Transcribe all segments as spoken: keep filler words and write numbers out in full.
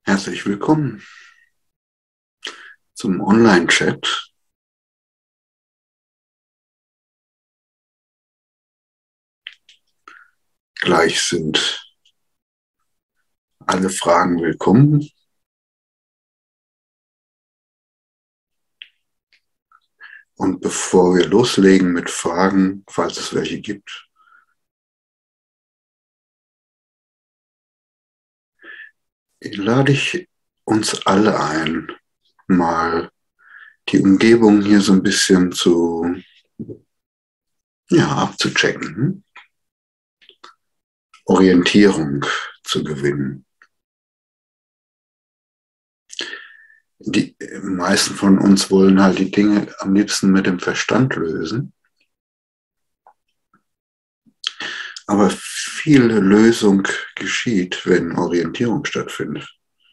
Herzlich willkommen zum Online-Chat. Gleich sind alle Fragen willkommen. Und bevor wir loslegen mit Fragen, falls es welche gibt, lade ich uns alle ein, mal die Umgebung hier so ein bisschen zu, ja, abzuchecken, Orientierung zu gewinnen. Die meisten von uns wollen halt die Dinge am liebsten mit dem Verstand lösen. Aber viele Lösung geschieht, wenn Orientierung stattfindet.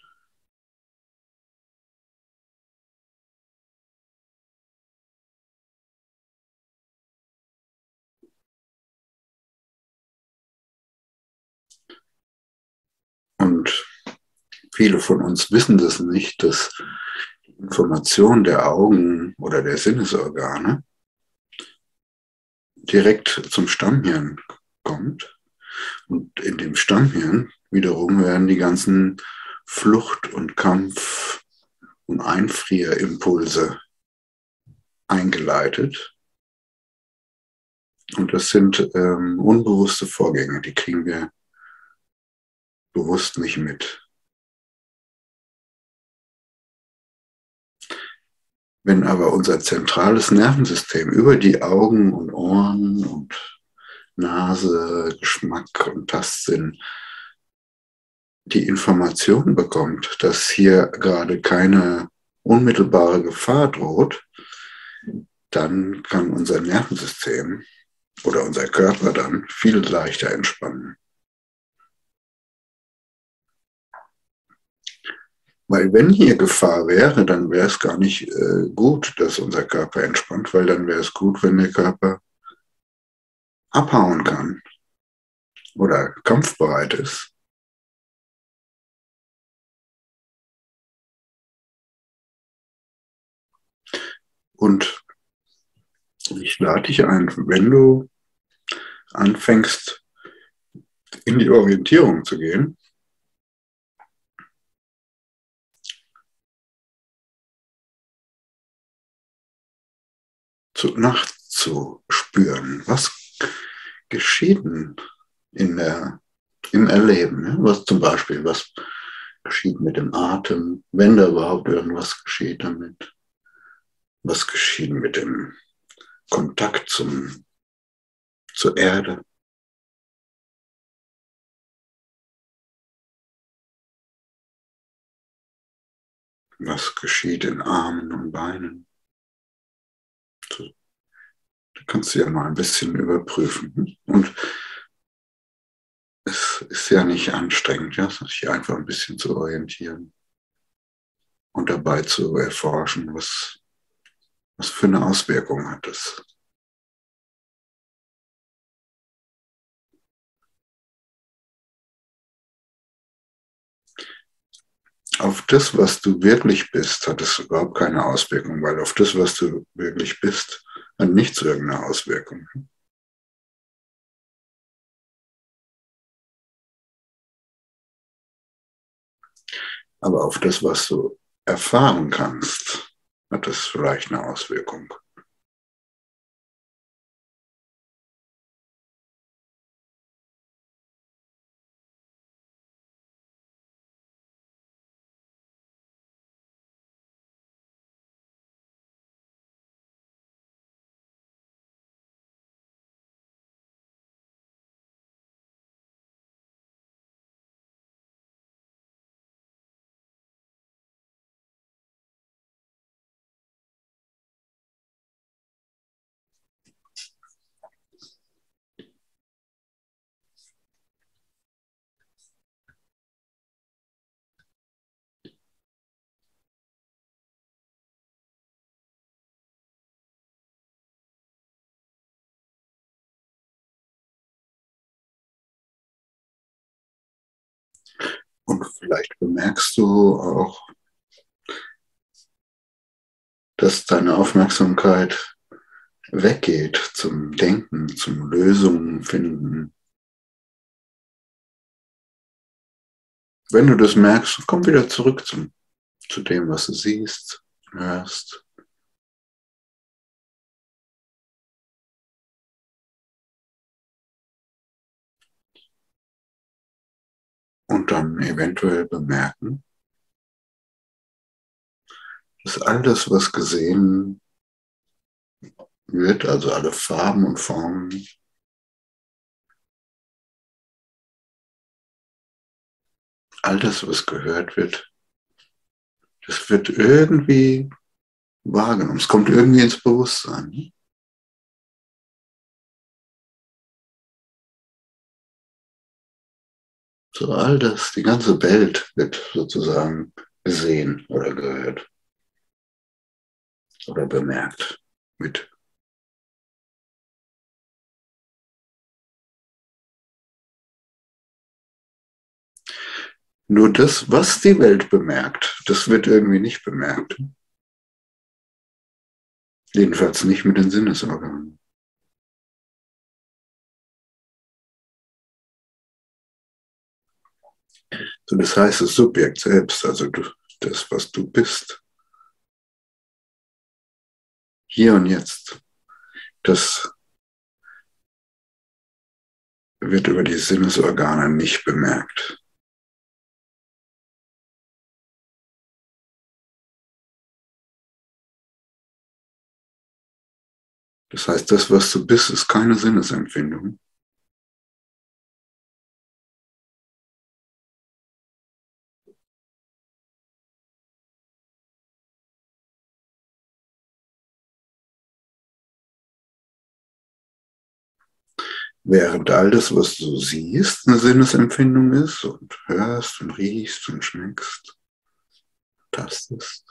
Und viele von uns wissen das nicht, dass die Information der Augen oder der Sinnesorgane direkt zum Stammhirn kommt. Und in dem Stammhirn wiederum werden die ganzen Flucht- und Kampf- und Einfrierimpulse eingeleitet. Und das sind ähm, unbewusste Vorgänge, die kriegen wir bewusst nicht mit. Wenn aber unser zentrales Nervensystem über die Augen und Ohren und Nase, Geschmack und Tastsinn die Information bekommt, dass hier gerade keine unmittelbare Gefahr droht, dann kann unser Nervensystem oder unser Körper dann viel leichter entspannen. Weil wenn hier Gefahr wäre, dann wäre es gar nicht äh, gut, dass unser Körper entspannt, weil dann wäre es gut, wenn der Körper abhauen kann oder kampfbereit ist. Und ich lade dich ein, wenn du anfängst, in die Orientierung zu gehen, zu, nachzuspüren, was geschieht in der, im Erleben. Ne? Was zum Beispiel, was geschieht mit dem Atem, wenn da überhaupt irgendwas geschieht damit. Was geschieht mit dem Kontakt zum, zur Erde. Was geschieht in Armen und Beinen. Du, du kannst ja mal ein bisschen überprüfen. Und es ist ja nicht anstrengend, ja, sich einfach ein bisschen zu orientieren und dabei zu erforschen, was, was für eine Auswirkung hat das. Auf das, was du wirklich bist, hat es überhaupt keine Auswirkung, weil auf das, was du wirklich bist, hat nichts irgendeine Auswirkung. Aber auf das, was du erfahren kannst, hat es vielleicht eine Auswirkung. vielleicht bemerkst du auch, dass deine Aufmerksamkeit weggeht zum Denken, zum Lösungen finden. Wenn du das merkst, komm wieder zurück zum, zu dem, was du siehst, hörst. Und dann eventuell bemerken, dass all das, was gesehen wird, also alle Farben und Formen, all das, was gehört wird, das wird irgendwie wahrgenommen. Es kommt irgendwie ins Bewusstsein. So all das, die ganze Welt wird sozusagen gesehen oder gehört oder bemerkt mit. Nur das, was die Welt bemerkt, das wird irgendwie nicht bemerkt. Jedenfalls nicht mit den Sinnesorganen. So, das heißt, das Subjekt selbst, also du, das, was du bist, hier und jetzt, das wird über die Sinnesorgane nicht bemerkt. Das heißt, das, was du bist, ist keine Sinnesempfindung. Während all das, was du siehst, eine Sinnesempfindung ist und hörst und riechst und schmeckst, tastest.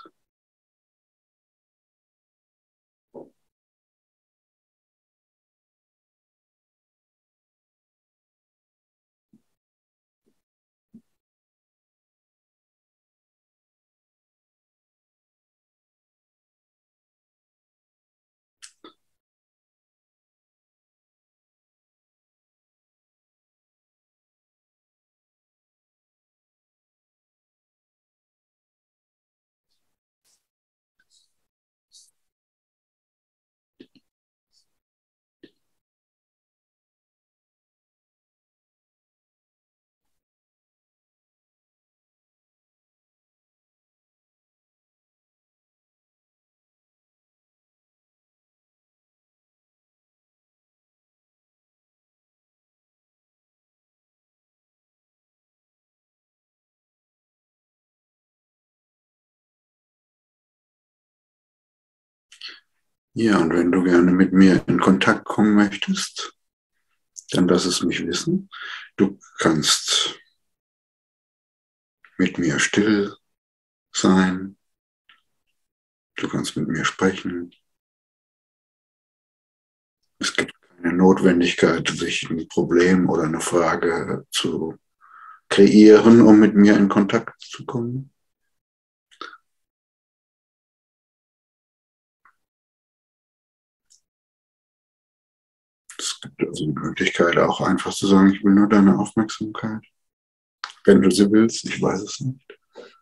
Ja, und wenn du gerne mit mir in Kontakt kommen möchtest, dann lass es mich wissen. Du kannst mit mir still sein, du kannst mit mir sprechen. Es gibt keine Notwendigkeit, sich ein Problem oder eine Frage zu kreieren, um mit mir in Kontakt zu kommen. Es gibt also die Möglichkeit, auch einfach zu sagen, ich will nur deine Aufmerksamkeit. Wenn du sie willst, ich weiß es nicht.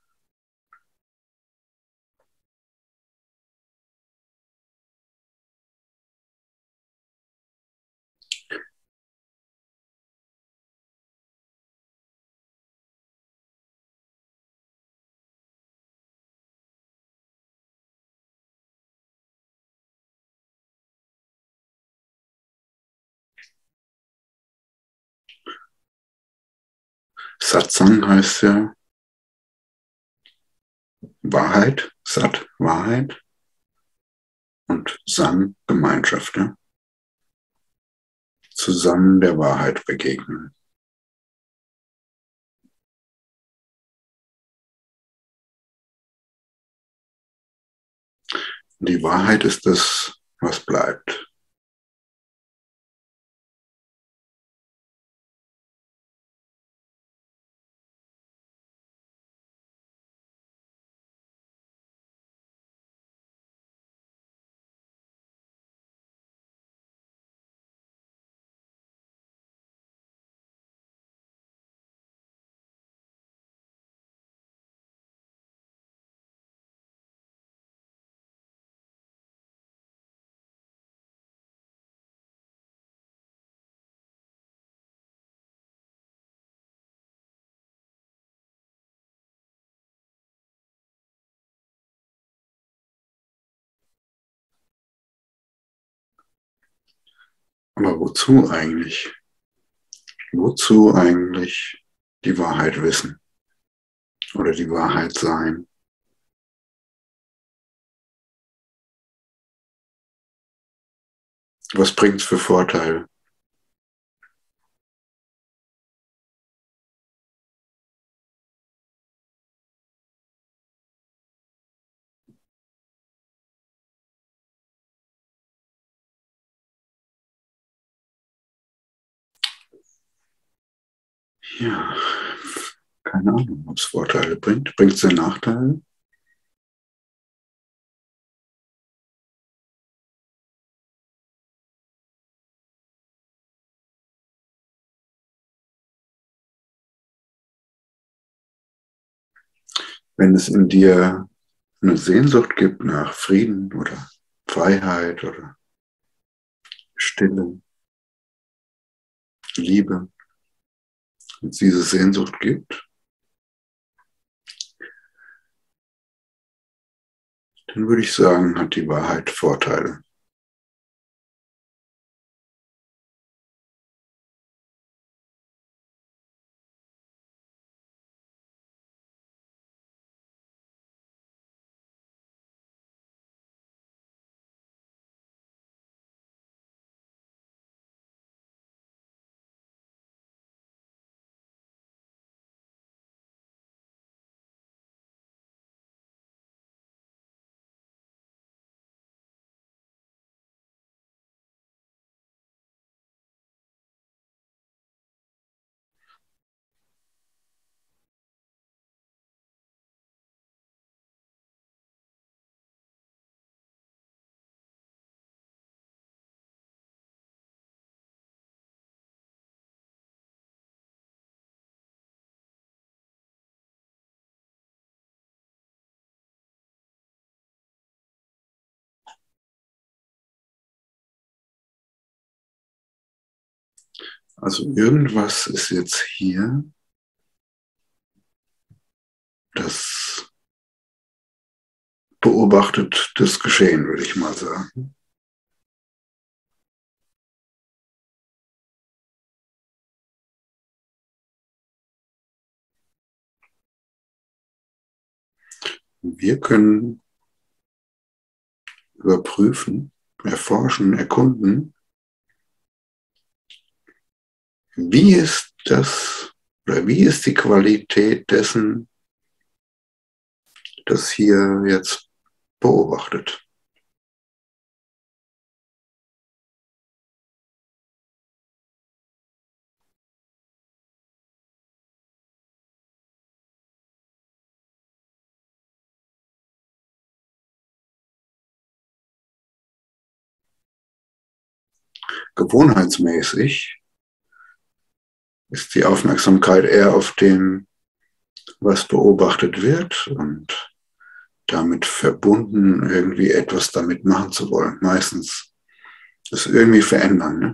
Satsang heißt ja Wahrheit, Sat, Wahrheit und Sang, Gemeinschaft. Ja? Zusammen der Wahrheit begegnen. Die Wahrheit ist das, was bleibt. Aber wozu eigentlich? Wozu eigentlich die Wahrheit wissen oder die Wahrheit sein? Was bringt es für Vorteile? Ja, keine Ahnung, ob es Vorteile bringt. Bringt es Nachteile? Wenn es in dir eine Sehnsucht gibt nach Frieden oder Freiheit oder Stille, Liebe, wenn es diese Sehnsucht gibt, dann würde ich sagen, hat die Wahrheit Vorteile. Also irgendwas ist jetzt hier, das beobachtet das Geschehen, würde ich mal sagen. Wir können überprüfen, erforschen, erkunden, wie ist das oder wie ist die Qualität dessen, das hier jetzt beobachtet. Gewohnheitsmäßig ist die Aufmerksamkeit eher auf dem, was beobachtet wird und damit verbunden, irgendwie etwas damit machen zu wollen. Meistens das irgendwie verändern. Ne?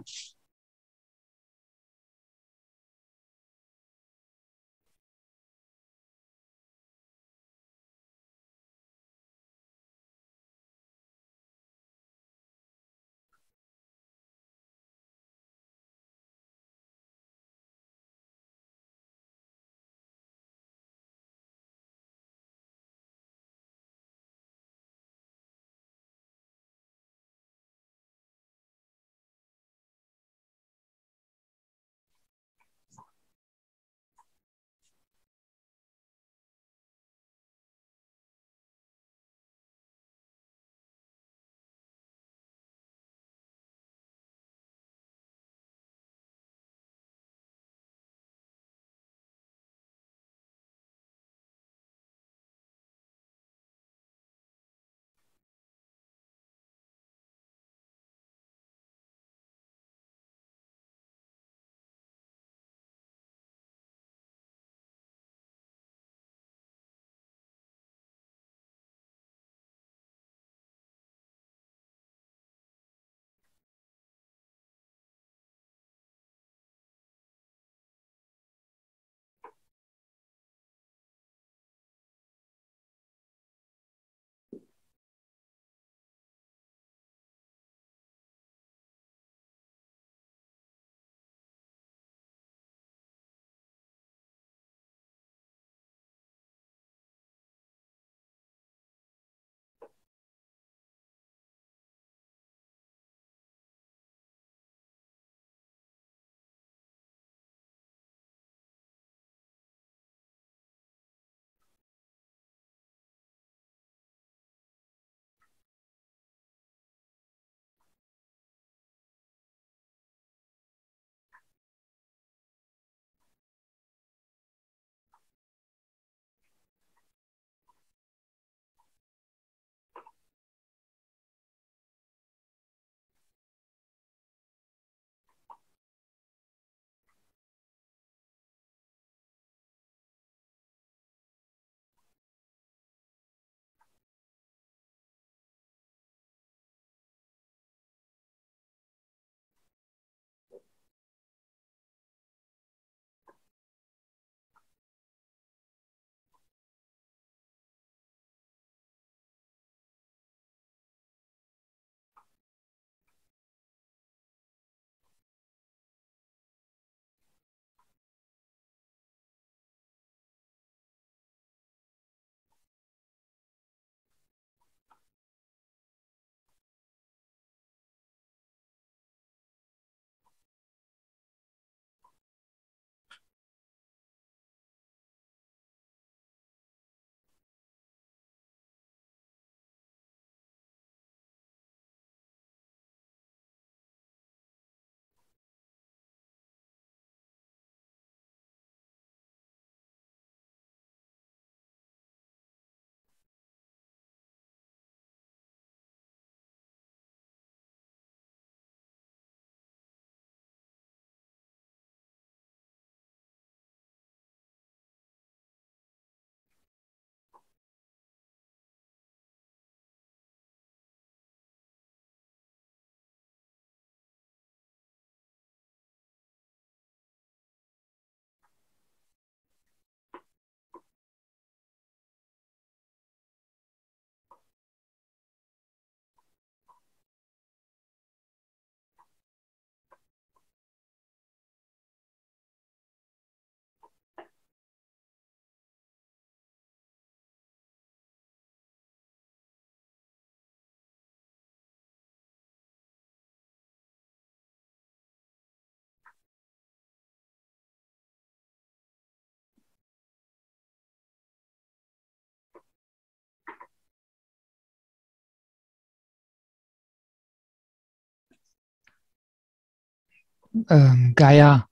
Ähm, Gaia,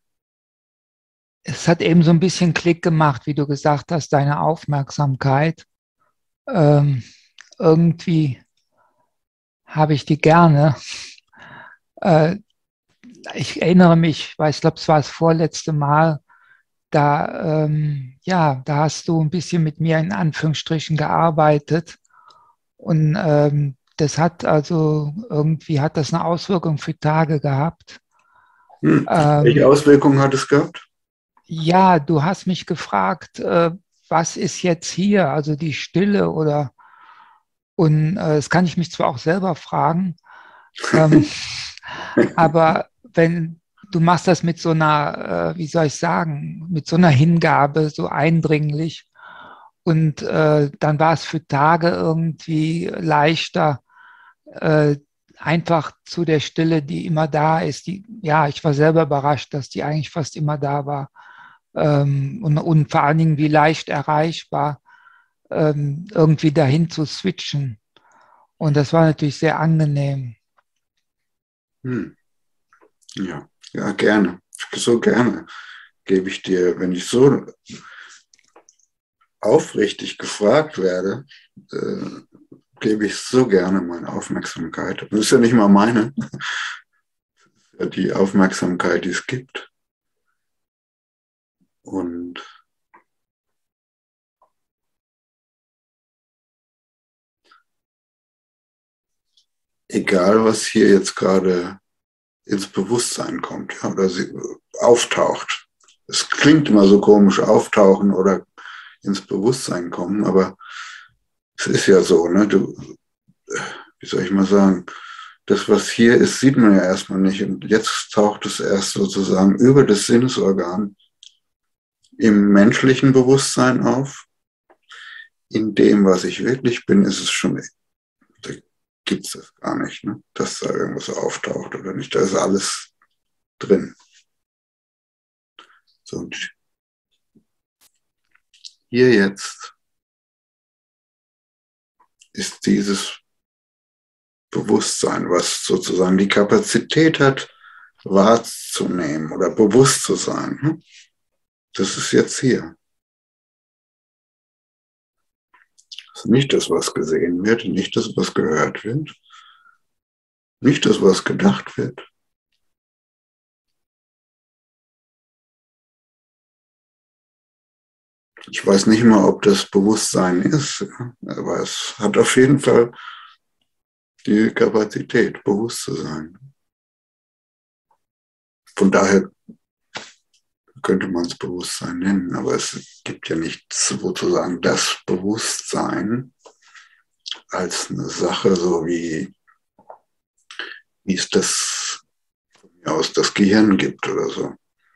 es hat eben so ein bisschen Klick gemacht, wie du gesagt hast, deine Aufmerksamkeit. Ähm, Irgendwie habe ich die gerne. Äh, Ich erinnere mich, weil ich glaube, es war das vorletzte Mal, da, ähm, ja, da hast du ein bisschen mit mir in Anführungsstrichen gearbeitet. Und ähm, das hat also irgendwie hat das eine Auswirkung für Tage gehabt. Hm. Welche Ähm, Auswirkungen hat es gehabt? ja, du hast mich gefragt, äh, was ist jetzt hier, also die Stille oder und äh, das kann ich mich zwar auch selber fragen, ähm, aber wenn du machst das mit so einer, äh, wie soll ich sagen, mit so einer Hingabe, so eindringlich und äh, dann war es für Tage irgendwie leichter, äh, einfach zu der Stille, die immer da ist. Die, ja, ich war selber überrascht, dass die eigentlich fast immer da war. Ähm, und, und vor allen Dingen, wie leicht erreichbar, ähm, irgendwie dahin zu switchen. Und das war natürlich sehr angenehm. Hm. Ja, ja, gerne. So gerne gebe ich dir, wenn ich so aufrichtig gefragt werde, äh, gebe ich so gerne meine Aufmerksamkeit. Das ist ja nicht mal meine, ja die Aufmerksamkeit, die es gibt. Und egal, was hier jetzt gerade ins Bewusstsein kommt, ja, oder sie auftaucht. Es klingt immer so komisch, auftauchen oder ins Bewusstsein kommen, aber es ist ja so, ne? Du, wie soll ich mal sagen, das, was hier ist, sieht man ja erstmal nicht. Und jetzt taucht es erst sozusagen über das Sinnesorgan im menschlichen Bewusstsein auf. In dem, was ich wirklich bin, ist es schon, da gibt es das gar nicht, ne? Dass da irgendwas auftaucht oder nicht. Da ist alles drin. So, und hier jetzt ist dieses Bewusstsein, was sozusagen die Kapazität hat, wahrzunehmen oder bewusst zu sein. Das ist jetzt hier. Das ist nicht das, was gesehen wird, nicht das, was gehört wird, nicht das, was gedacht wird. Ich weiß nicht mal, ob das Bewusstsein ist, aber es hat auf jeden Fall die Kapazität, bewusst zu sein. Von daher könnte man es Bewusstsein nennen, aber es gibt ja nicht sozusagen das Bewusstsein als eine Sache, so wie, wie es das aus das Gehirn gibt oder so.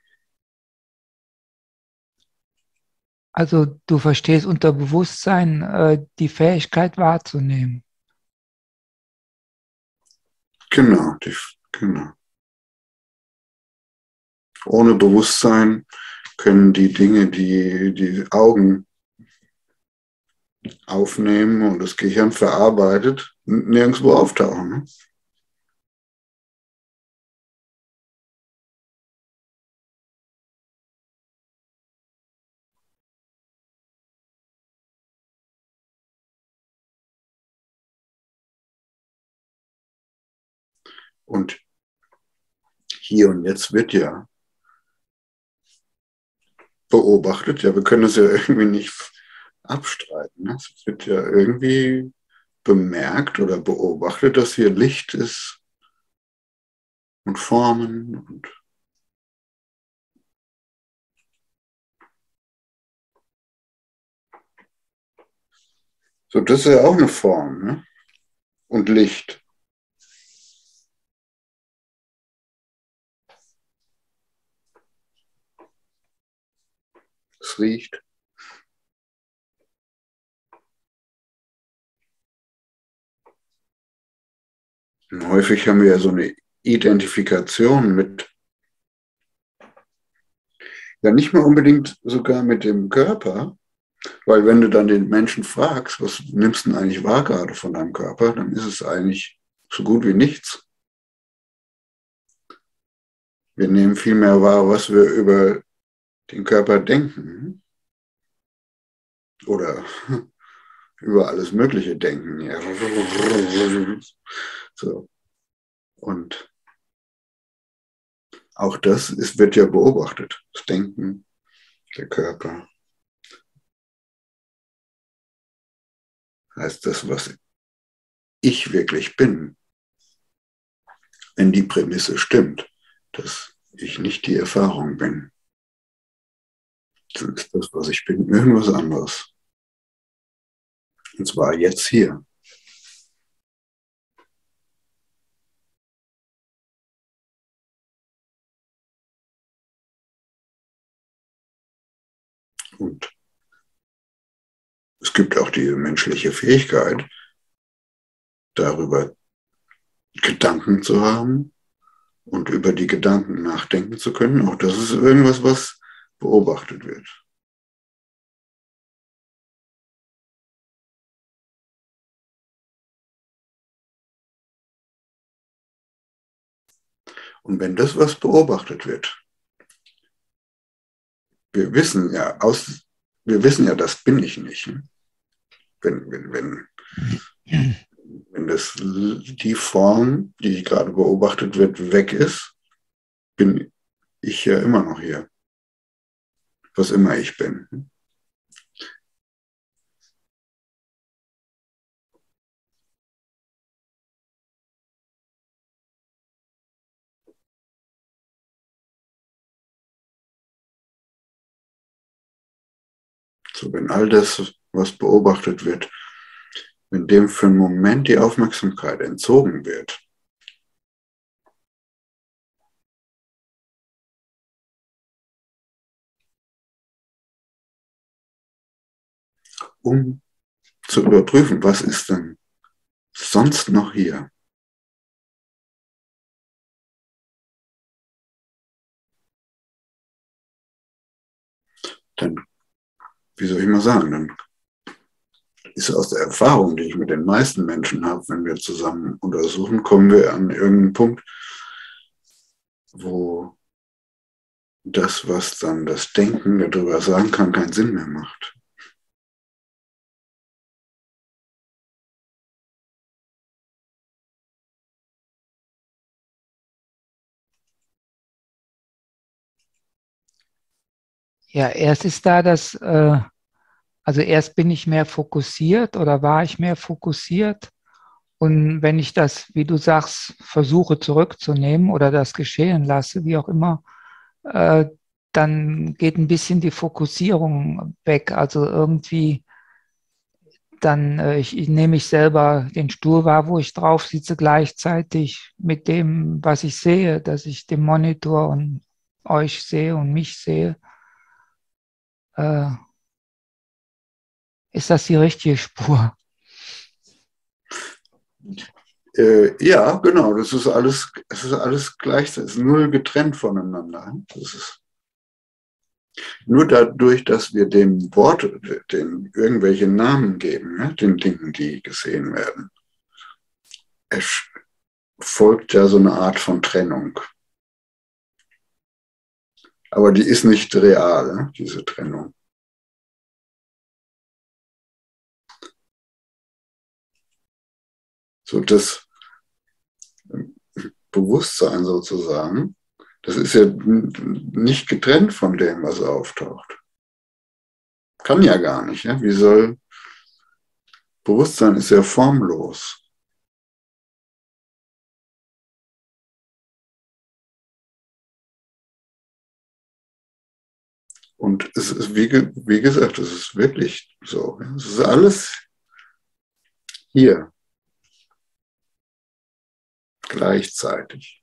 Also du verstehst unter Bewusstsein äh, die Fähigkeit wahrzunehmen. Genau, die, genau. Ohne Bewusstsein können die Dinge, die die Augen aufnehmen und das Gehirn verarbeitet, nirgendwo auftauchen. Ne? Und hier und jetzt wird ja beobachtet, ja, wir können es ja irgendwie nicht abstreiten. Ne? Es wird ja irgendwie bemerkt oder beobachtet, dass hier Licht ist und Formen und so, das ist ja auch eine Form, ne? Und Licht. Es riecht. Und häufig haben wir ja so eine Identifikation mit, ja nicht mal unbedingt sogar mit dem Körper, weil wenn du dann den Menschen fragst, was nimmst du denn eigentlich wahr gerade von deinem Körper, dann ist es eigentlich so gut wie nichts. Wir nehmen viel mehr wahr, was wir über den Körper denken oder über alles Mögliche denken. Ja. So. Und auch das ist, wird ja beobachtet. Das Denken, der Körper. Heißt das, was ich wirklich bin, wenn die Prämisse stimmt, dass ich nicht die Erfahrung bin, dann ist das, was ich bin, irgendwas anderes. Und zwar jetzt hier. Und es gibt auch die menschliche Fähigkeit, darüber Gedanken zu haben und über die Gedanken nachdenken zu können. Auch das ist irgendwas, was beobachtet wird. Und wenn das, was beobachtet wird, wir wissen ja, aus, wir wissen ja, das bin ich nicht. Wenn, wenn, wenn, wenn das, die Form, die gerade beobachtet wird, weg ist, bin ich ja immer noch hier. Was immer ich bin. So, wenn all das, was beobachtet wird, wenn dem für einen Moment die Aufmerksamkeit entzogen wird, um zu überprüfen, was ist denn sonst noch hier, dann, wie soll ich mal sagen, dann ist aus der Erfahrung, die ich mit den meisten Menschen habe, wenn wir zusammen untersuchen, kommen wir an irgendeinen Punkt, wo das, was dann das Denken darüber sagen kann, keinen Sinn mehr macht. Ja, erst ist da das, äh, also erst bin ich mehr fokussiert oder war ich mehr fokussiert. Und wenn ich das, wie du sagst, versuche zurückzunehmen oder das geschehen lasse, wie auch immer, äh, dann geht ein bisschen die Fokussierung weg. Also irgendwie dann, äh, ich, ich nehme ich selber den Stuhl wahr, wo ich drauf sitze, gleichzeitig mit dem, was ich sehe, dass ich den Monitor und euch sehe und mich sehe. Äh, ist das die richtige Spur? Äh, ja, genau, das ist alles, es ist alles gleichzeitig, es ist null getrennt voneinander. Das ist nur dadurch, dass wir dem Wort, den irgendwelche Namen geben, ne, den Dingen, die gesehen werden, es folgt ja so eine Art von Trennung. Aber die ist nicht real, ne, diese Trennung. So das Bewusstsein sozusagen, das ist ja nicht getrennt von dem, was auftaucht. Kann ja gar nicht. Ja? Wie soll Bewusstsein ist ja formlos. Und es ist, wie, wie gesagt, es ist wirklich so. Es ist alles hier gleichzeitig.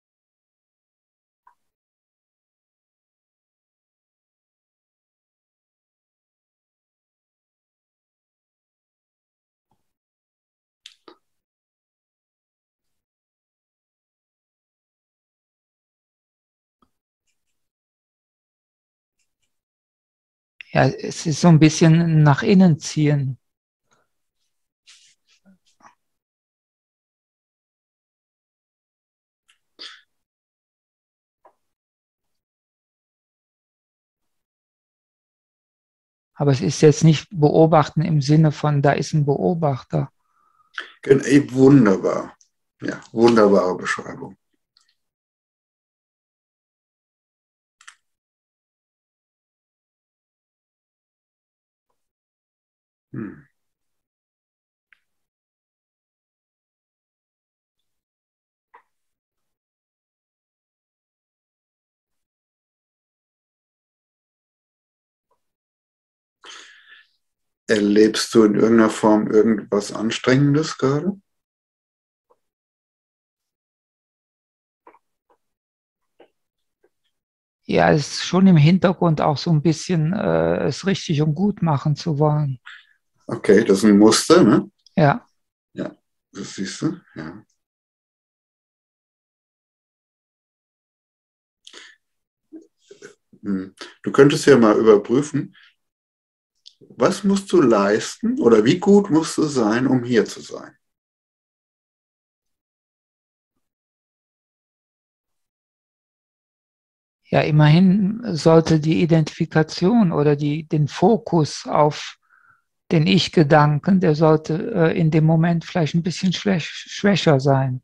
Ja, es ist so ein bisschen nach innen ziehen. Aber es ist jetzt nicht beobachten im Sinne von, da ist ein Beobachter. Wunderbar. Ja, wunderbare Beschreibung. Hm. Erlebst du in irgendeiner Form irgendwas Anstrengendes gerade? Ja, es ist schon im Hintergrund auch so ein bisschen äh, es richtig und gut machen zu wollen. Okay, das ist ein Muster, ne? Ja, Ja, das siehst du, ja. Hm. Du könntest ja mal überprüfen, was musst du leisten oder wie gut musst du sein, um hier zu sein? ja, immerhin sollte die Identifikation oder die, den Fokus auf den Ich-Gedanken, der sollte äh, in dem Moment vielleicht ein bisschen schwäch, schwächer sein.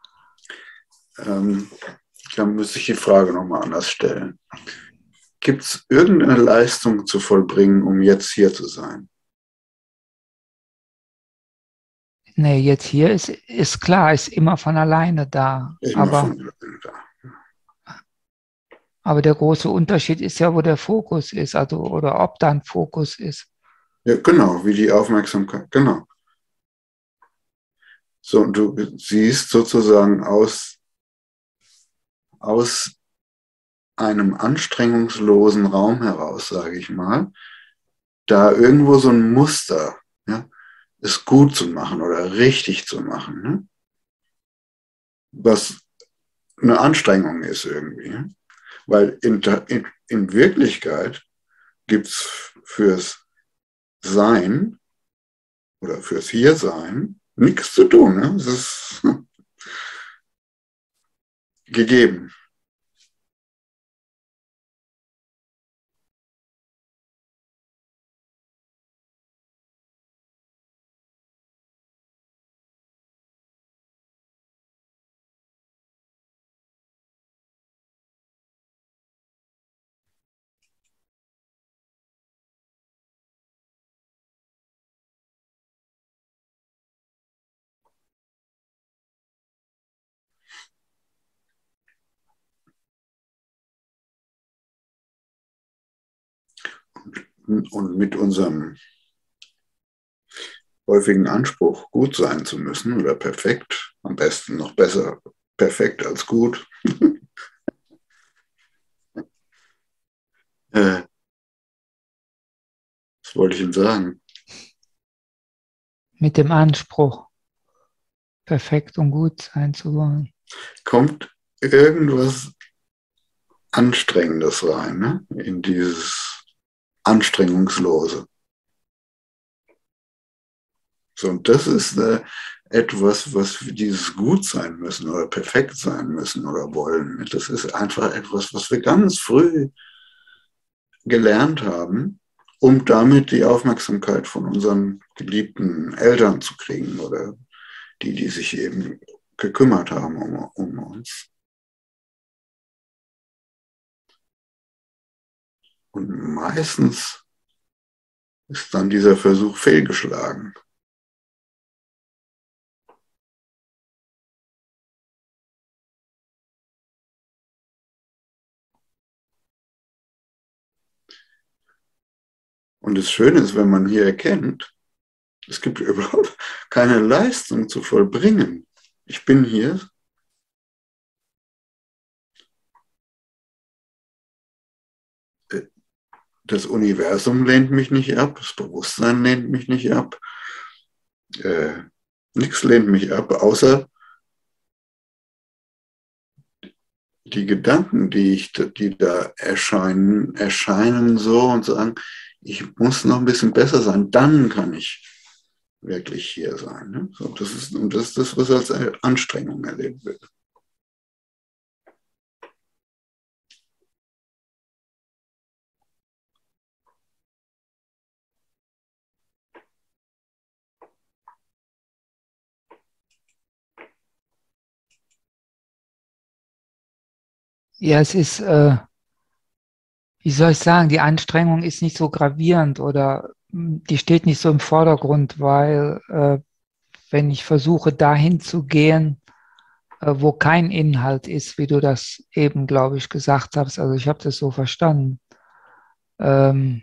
Ähm, dann müsste ich die Frage nochmal anders stellen. Gibt es irgendeine Leistung zu vollbringen, um jetzt hier zu sein? Nee, jetzt hier ist, ist klar, ist immer von alleine da. Immer Aber, von da. aber der große Unterschied ist ja, wo der Fokus ist, also oder ob da ein Fokus ist. Ja, genau, wie die Aufmerksamkeit, genau. So, und du siehst sozusagen aus, aus einem anstrengungslosen Raum heraus, sage ich mal, da irgendwo so ein Muster, ja, es gut zu machen oder richtig zu machen, ne? Was eine Anstrengung ist irgendwie. Ne? Weil in, in, in Wirklichkeit gibt es fürs Sein oder fürs Hiersein nichts zu tun. Ne? Es ist gegeben. Und mit unserem häufigen Anspruch, gut sein zu müssen oder perfekt, am besten noch besser perfekt als gut, äh, was wollte ich Ihnen sagen? Mit dem Anspruch, perfekt und gut sein zu wollen. Kommt irgendwas Anstrengendes rein, ne? In dieses Anstrengungslose. So, und das ist äh, etwas, was wir dieses gut sein müssen oder perfekt sein müssen oder wollen. Das ist einfach etwas, was wir ganz früh gelernt haben, um damit die Aufmerksamkeit von unseren geliebten Eltern zu kriegen oder die, die sich eben gekümmert haben um, um uns. Und meistens ist dann dieser Versuch fehlgeschlagen. Und das Schöne ist, wenn man hier erkennt, es gibt überhaupt keine Leistung zu vollbringen. Ich bin hier, das Universum lehnt mich nicht ab, das Bewusstsein lehnt mich nicht ab, äh, nichts lehnt mich ab, außer die Gedanken, die, ich, die da erscheinen, erscheinen so und sagen, ich muss noch ein bisschen besser sein, dann kann ich wirklich hier sein. Ne? So, das ist, und das ist das, was als Anstrengung erlebt wird. Ja, es ist, äh, wie soll ich sagen, die Anstrengung ist nicht so gravierend oder mh, die steht nicht so im Vordergrund, weil äh, wenn ich versuche, dahin zu gehen, äh, wo kein Inhalt ist, wie du das eben, glaube ich, gesagt hast, also ich habe das so verstanden, ähm,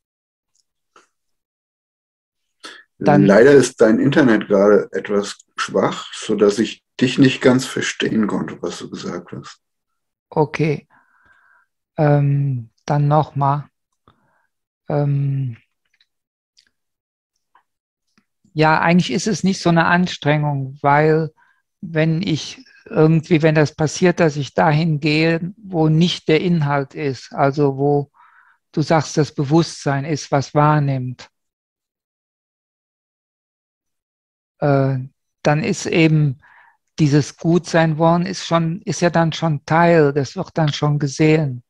dann, Leider ist dein Internet gerade etwas schwach, sodass ich dich nicht ganz verstehen konnte, was du gesagt hast. okay, ähm, dann nochmal. Ähm, ja, eigentlich ist es nicht so eine Anstrengung, weil wenn ich irgendwie, wenn das passiert, dass ich dahin gehe, wo nicht der Inhalt ist, also wo du sagst, das Bewusstsein ist, was wahrnimmt, äh, dann ist eben dieses Gutsein wollen, ist schon, ist ja dann schon Teil, das wird dann schon gesehen,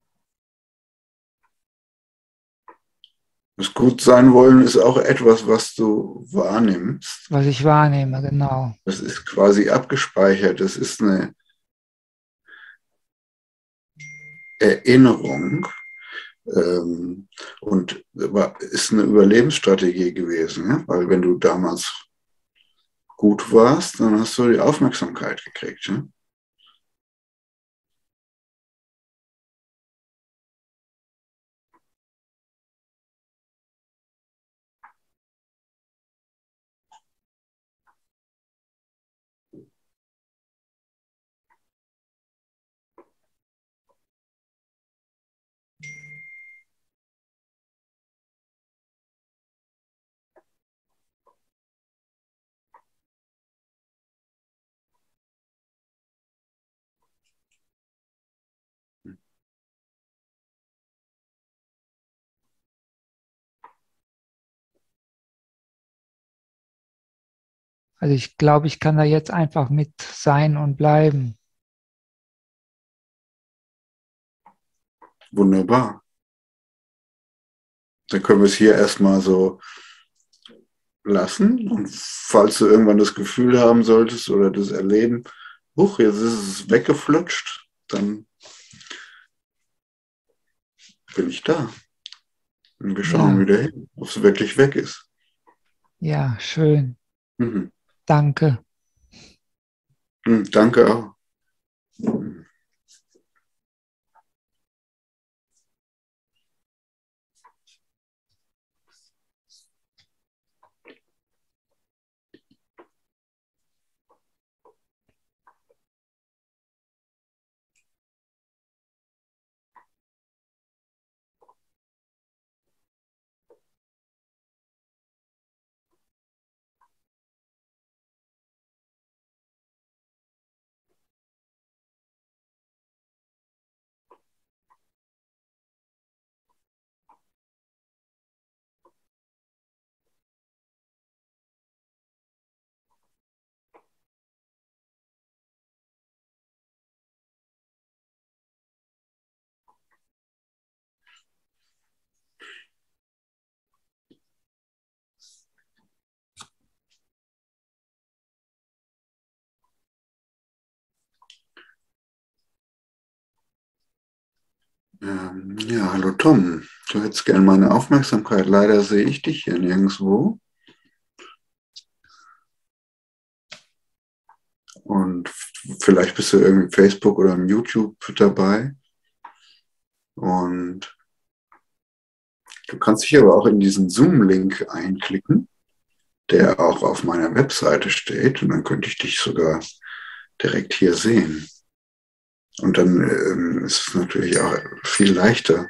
Das Gutsein wollen ist auch etwas, was du wahrnimmst. was ich wahrnehme, genau. Das ist quasi abgespeichert. Das ist eine Erinnerung ähm, und ist eine Überlebensstrategie gewesen. Ja? Weil wenn du damals gut warst, dann hast du die Aufmerksamkeit gekriegt. Ja? Also ich glaube, ich kann da jetzt einfach mit sein und bleiben. Wunderbar. Dann können wir es hier erstmal so lassen. Und falls du irgendwann das Gefühl haben solltest oder das Erleben, huch, jetzt ist es weggeflutscht, dann bin ich da. Und wir schauen Ja, wieder hin, ob es wirklich weg ist. ja, schön. Mhm. Danke. Mhm, danke auch. Mhm. Ähm, ja, hallo Tom. Du hättest gern meine Aufmerksamkeit. Leider sehe ich dich hier nirgendwo. Und vielleicht bist du irgendwie im Facebook oder im YouTube dabei. Und du kannst dich aber auch in diesen Zoom-Link einklicken, der auch auf meiner Webseite steht. Und dann könnte ich dich sogar direkt hier sehen. Und dann ähm, ist es natürlich auch viel leichter,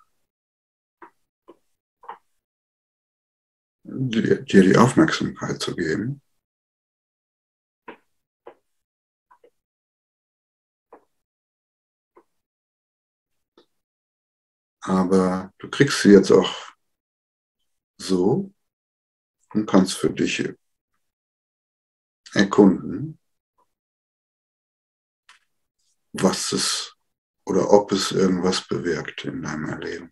dir, dir die Aufmerksamkeit zu geben. Aber du kriegst sie jetzt auch so und kannst für dich erkunden, was es oder ob es irgendwas bewirkt in deinem Erleben.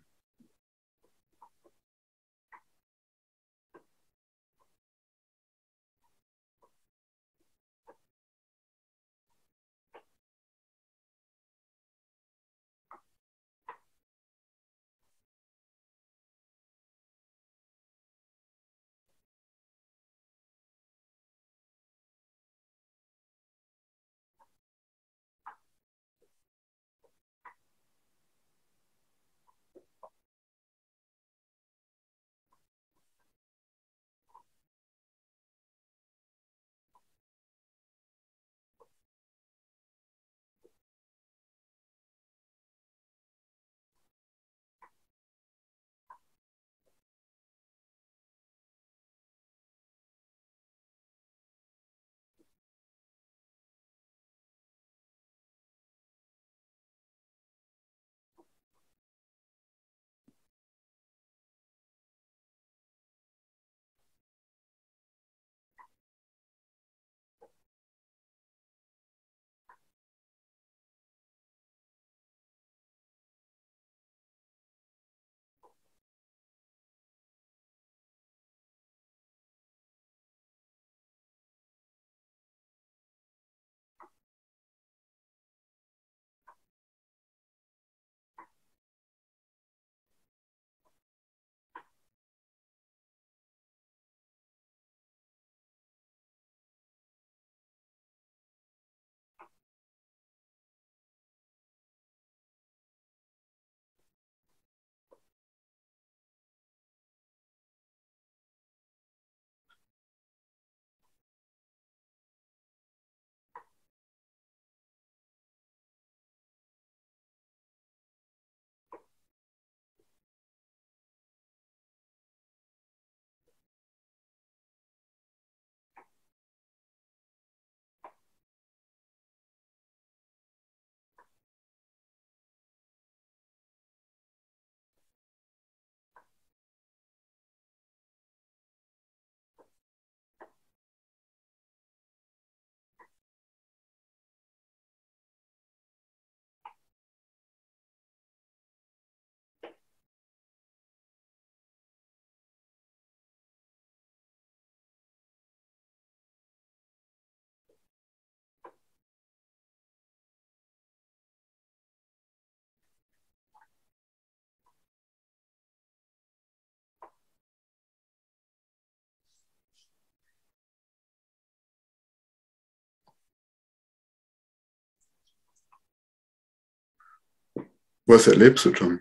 Was erlebst du, Tom?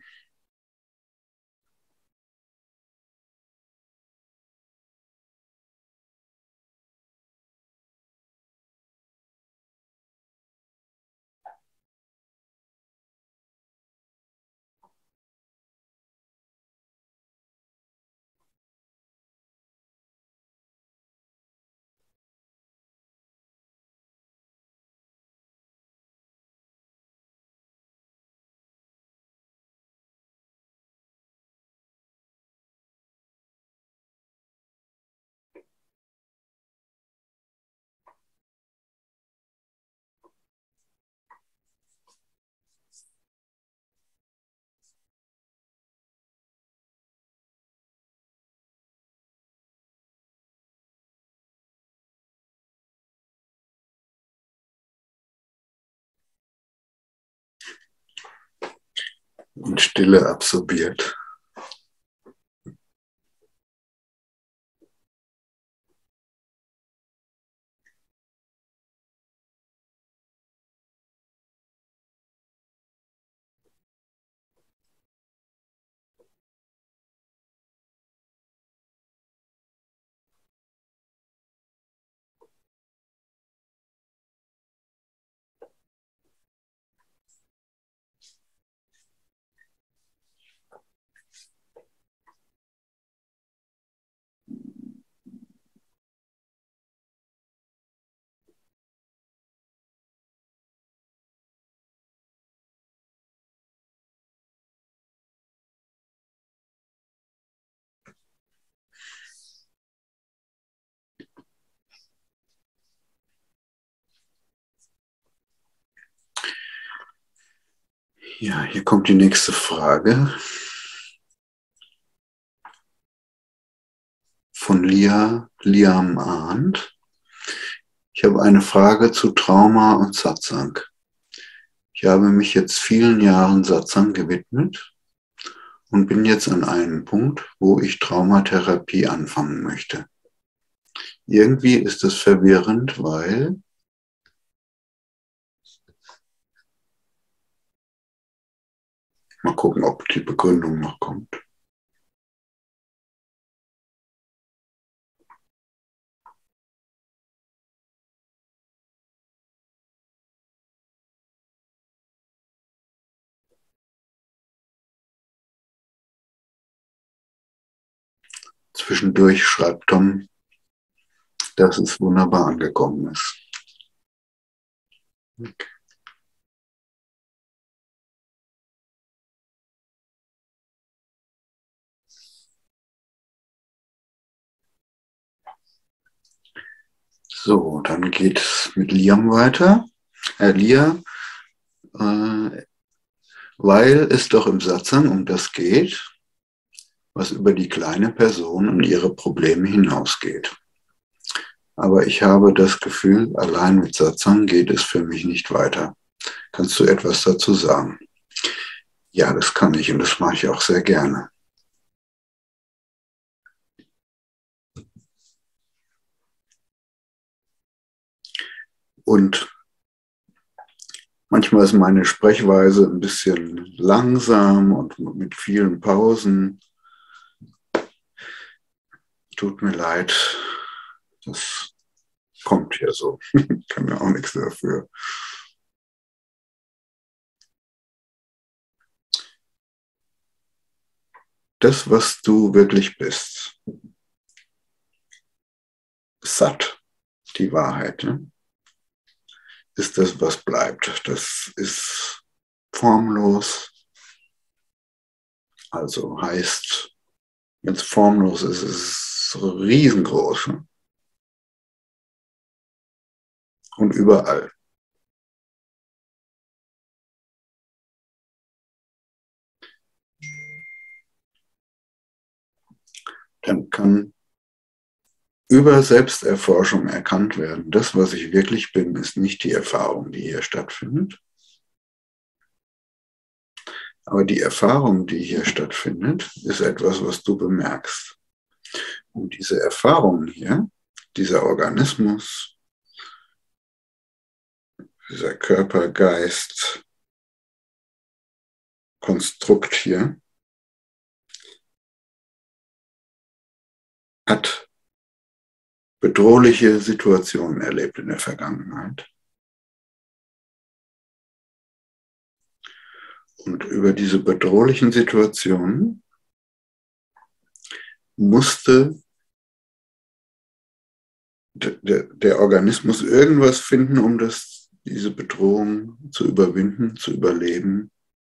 Und Stille absorbiert. Ja, hier kommt die nächste Frage von Lia, Liam Arndt. Ich habe eine Frage zu Trauma und Satsang. Ich habe mich jetzt vielen Jahren Satsang gewidmet und bin jetzt an einem Punkt, wo ich Traumatherapie anfangen möchte. Irgendwie ist es verwirrend, weil mal gucken, ob die Begründung noch kommt. Zwischendurch schreibt Tom, dass es wunderbar angekommen ist. Okay. So, dann geht es mit Liam weiter. Herr Lia, äh, weil es doch im Satsang um das geht, was über die kleine Person und ihre Probleme hinausgeht. Aber ich habe das Gefühl, allein mit Satsang geht es für mich nicht weiter. Kannst du etwas dazu sagen? Ja, das kann ich und das mache ich auch sehr gerne. Und manchmal ist meine Sprechweise ein bisschen langsam und mit vielen Pausen. Tut mir leid, das kommt hier so. Ich kann mir auch nichts dafür. Das, was du wirklich bist, satt, die Wahrheit, ne? Ist das, was bleibt. Das ist formlos. Also heißt, wenn es formlos ist, ist es riesengroß. Ne? Und überall. Dann kann über Selbsterforschung erkannt werden, das, was ich wirklich bin, ist nicht die Erfahrung, die hier stattfindet. Aber die Erfahrung, die hier stattfindet, ist etwas, was du bemerkst. Und diese Erfahrung hier, dieser Organismus, dieser Körper, Geist, Konstrukt hier hat bedrohliche Situationen erlebt in der Vergangenheit. Und über diese bedrohlichen Situationen musste der, der Organismus irgendwas finden, um das, diese Bedrohung zu überwinden, zu überleben.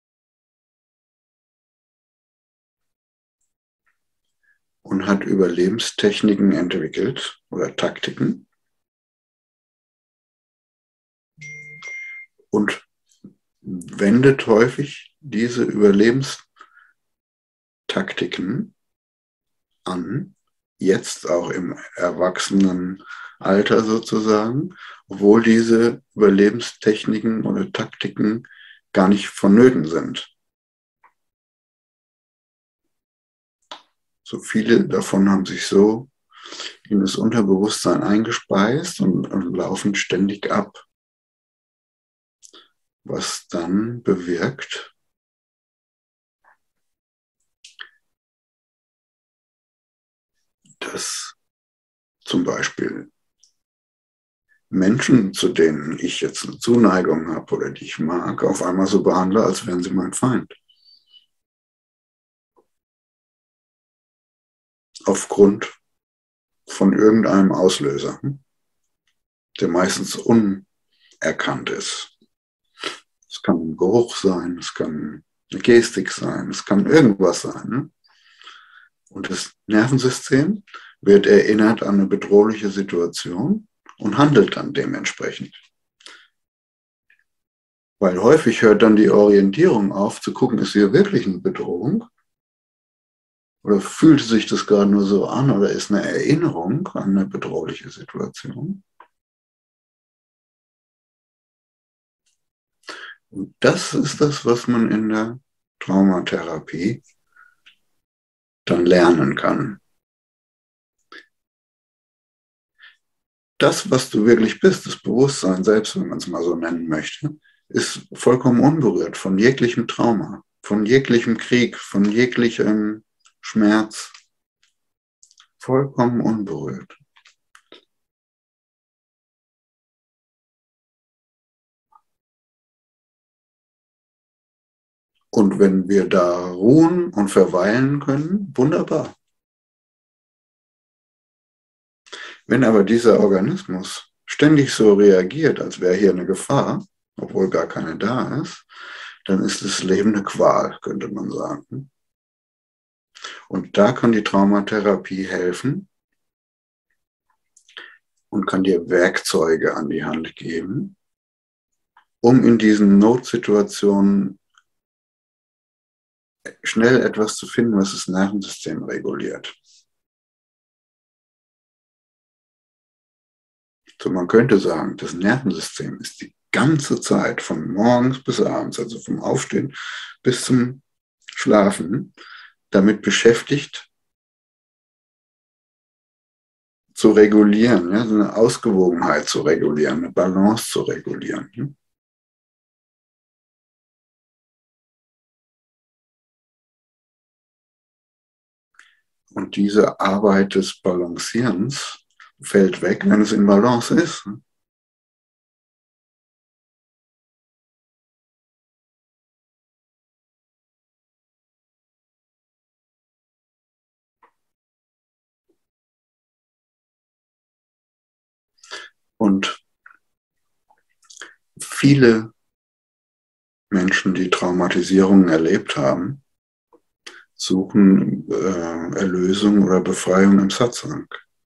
Und hat Überlebenstechniken entwickelt oder Taktiken. Und wendet häufig diese Überlebenstaktiken an, jetzt auch im Erwachsenenalter sozusagen, obwohl diese Überlebenstechniken oder Taktiken gar nicht vonnöten sind. So viele davon haben sich so in das Unterbewusstsein eingespeist und, und laufen ständig ab, was dann bewirkt, dass zum Beispiel Menschen, zu denen ich jetzt eine Zuneigung habe oder die ich mag, auf einmal so behandle, als wären sie mein Feind. Aufgrund von irgendeinem Auslöser, der meistens unerkannt ist. Es kann ein Geruch sein, es kann eine Gestik sein, es kann irgendwas sein. Und das Nervensystem wird erinnert an eine bedrohliche Situation und handelt dann dementsprechend. Weil häufig hört dann die Orientierung auf, zu gucken, ist hier wirklich eine Bedrohung? Oder fühlt sich das gerade nur so an oder ist eine Erinnerung an eine bedrohliche Situation? Und das ist das, was man in der Traumatherapie dann lernen kann. Das, was du wirklich bist, das Bewusstsein selbst, wenn man es mal so nennen möchte, ist vollkommen unberührt von jeglichem Trauma, von jeglichem Krieg, von jeglichem Schmerz. Vollkommen unberührt. Und wenn wir da ruhen und verweilen können, wunderbar. Wenn aber dieser Organismus ständig so reagiert, als wäre hier eine Gefahr, obwohl gar keine da ist, dann ist das Leben eine Qual, könnte man sagen. Und da kann die Traumatherapie helfen und kann dir Werkzeuge an die Hand geben, um in diesen Notsituationen schnell etwas zu finden, was das Nervensystem reguliert. So, man könnte sagen, das Nervensystem ist die ganze Zeit von morgens bis abends, also vom Aufstehen bis zum Schlafen, damit beschäftigt, zu regulieren, ja, so eine Ausgewogenheit zu regulieren, eine Balance zu regulieren. Hm? Und diese Arbeit des Balancierens fällt weg, wenn es in Balance ist. Und viele Menschen, die Traumatisierungen erlebt haben, suchen äh, Erlösung oder Befreiung im Satsang.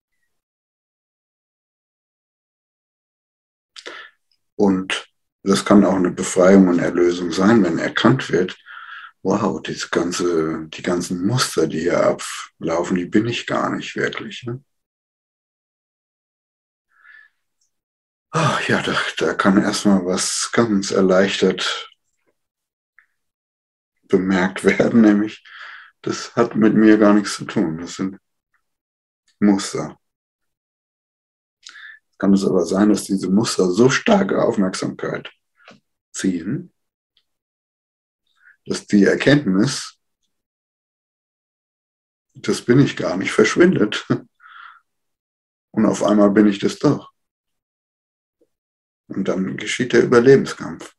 Und das kann auch eine Befreiung und Erlösung sein, wenn erkannt wird, wow, diese ganze, die ganzen Muster, die hier ablaufen, die bin ich gar nicht wirklich. Ne? Oh, ja, da, da kann erstmal was ganz erleichtert bemerkt werden, nämlich, das hat mit mir gar nichts zu tun. Das sind Muster. Kann es aber sein, dass diese Muster so starke Aufmerksamkeit ziehen, dass die Erkenntnis, das bin ich gar nicht, verschwindet. Und auf einmal bin ich das doch. Und dann geschieht der Überlebenskampf.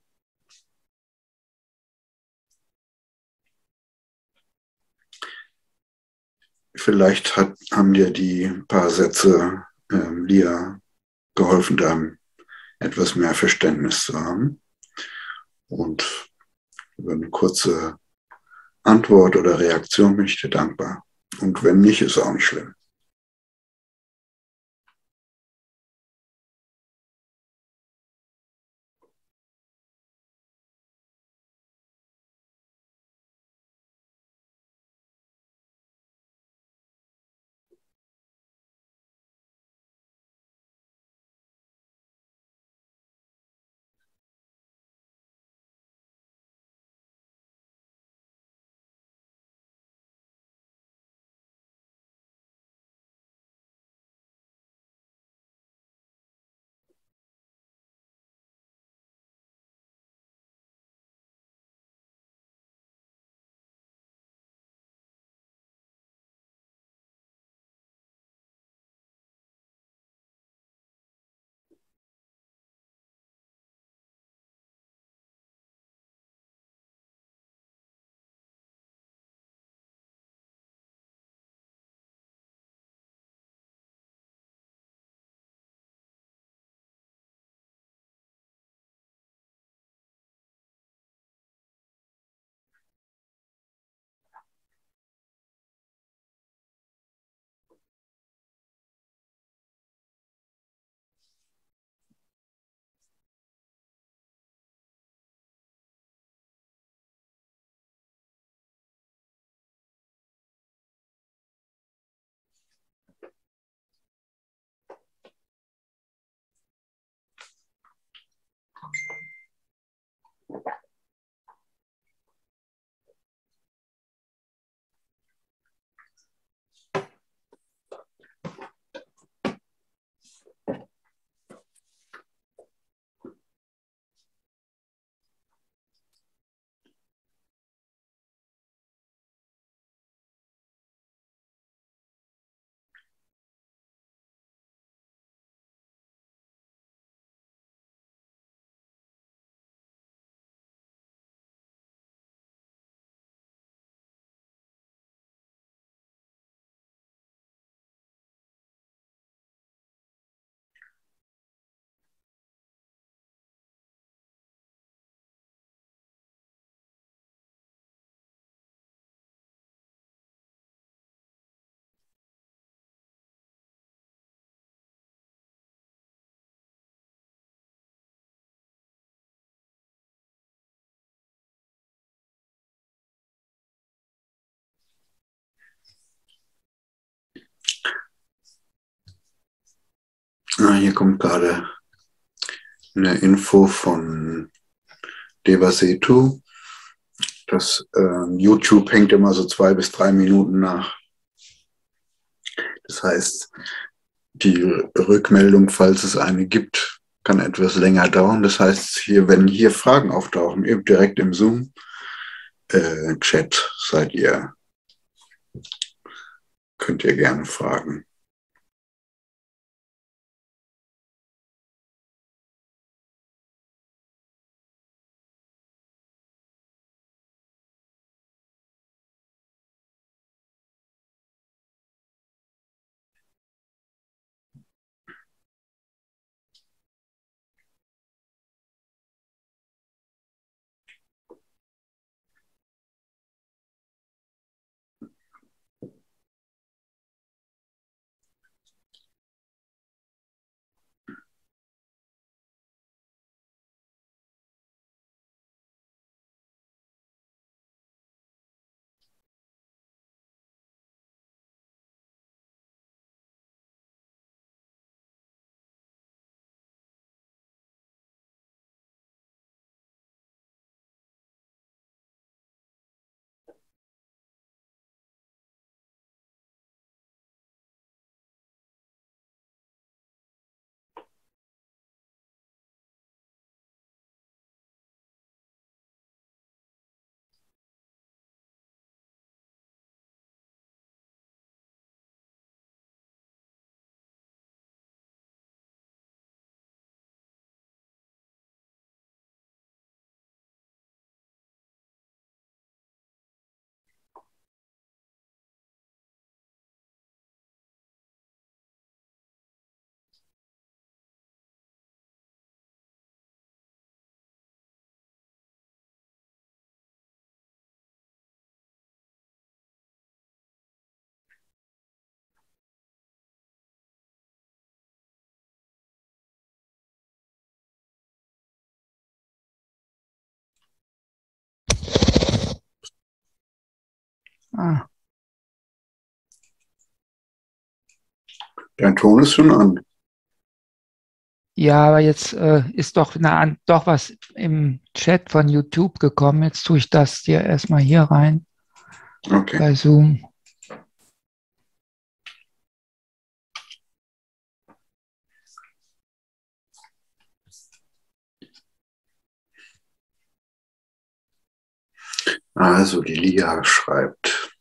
Vielleicht hat, haben dir die paar Sätze ähm, Lia geholfen, da etwas mehr Verständnis zu haben. Und über eine kurze Antwort oder Reaktion bin ich dir dankbar. Und wenn nicht, ist auch nicht schlimm. Ah, hier kommt gerade eine Info von Devasetu. Das äh, YouTube hängt immer so zwei bis drei Minuten nach. Das heißt, die Rückmeldung, falls es eine gibt, kann etwas länger dauern. Das heißt, hier, wenn hier Fragen auftauchen, eben direkt im Zoom-Chat äh, seid ihr, könnt ihr gerne fragen. Ah. Dein Ton ist schon an. Ja, aber jetzt äh, ist doch, eine, doch was im Chat von YouTube gekommen. Jetzt tue ich das dir erstmal hier rein Okay. bei Zoom. Also, die Lia schreibt,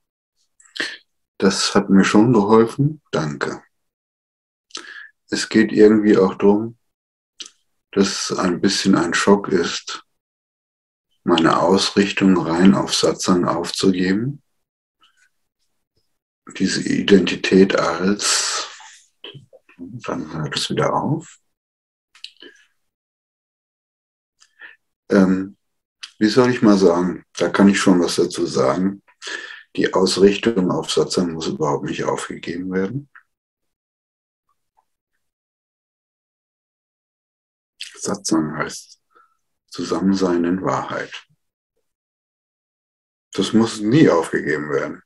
das hat mir schon geholfen, danke. Es geht irgendwie auch darum, dass es ein bisschen ein Schock ist, meine Ausrichtung rein auf Satsang aufzugeben, diese Identität als, dann hört es wieder auf. Ähm, wie soll ich mal sagen, da kann ich schon was dazu sagen. Die Ausrichtung auf Satsang muss überhaupt nicht aufgegeben werden. Satsang heißt Zusammensein in Wahrheit. Das muss nie aufgegeben werden.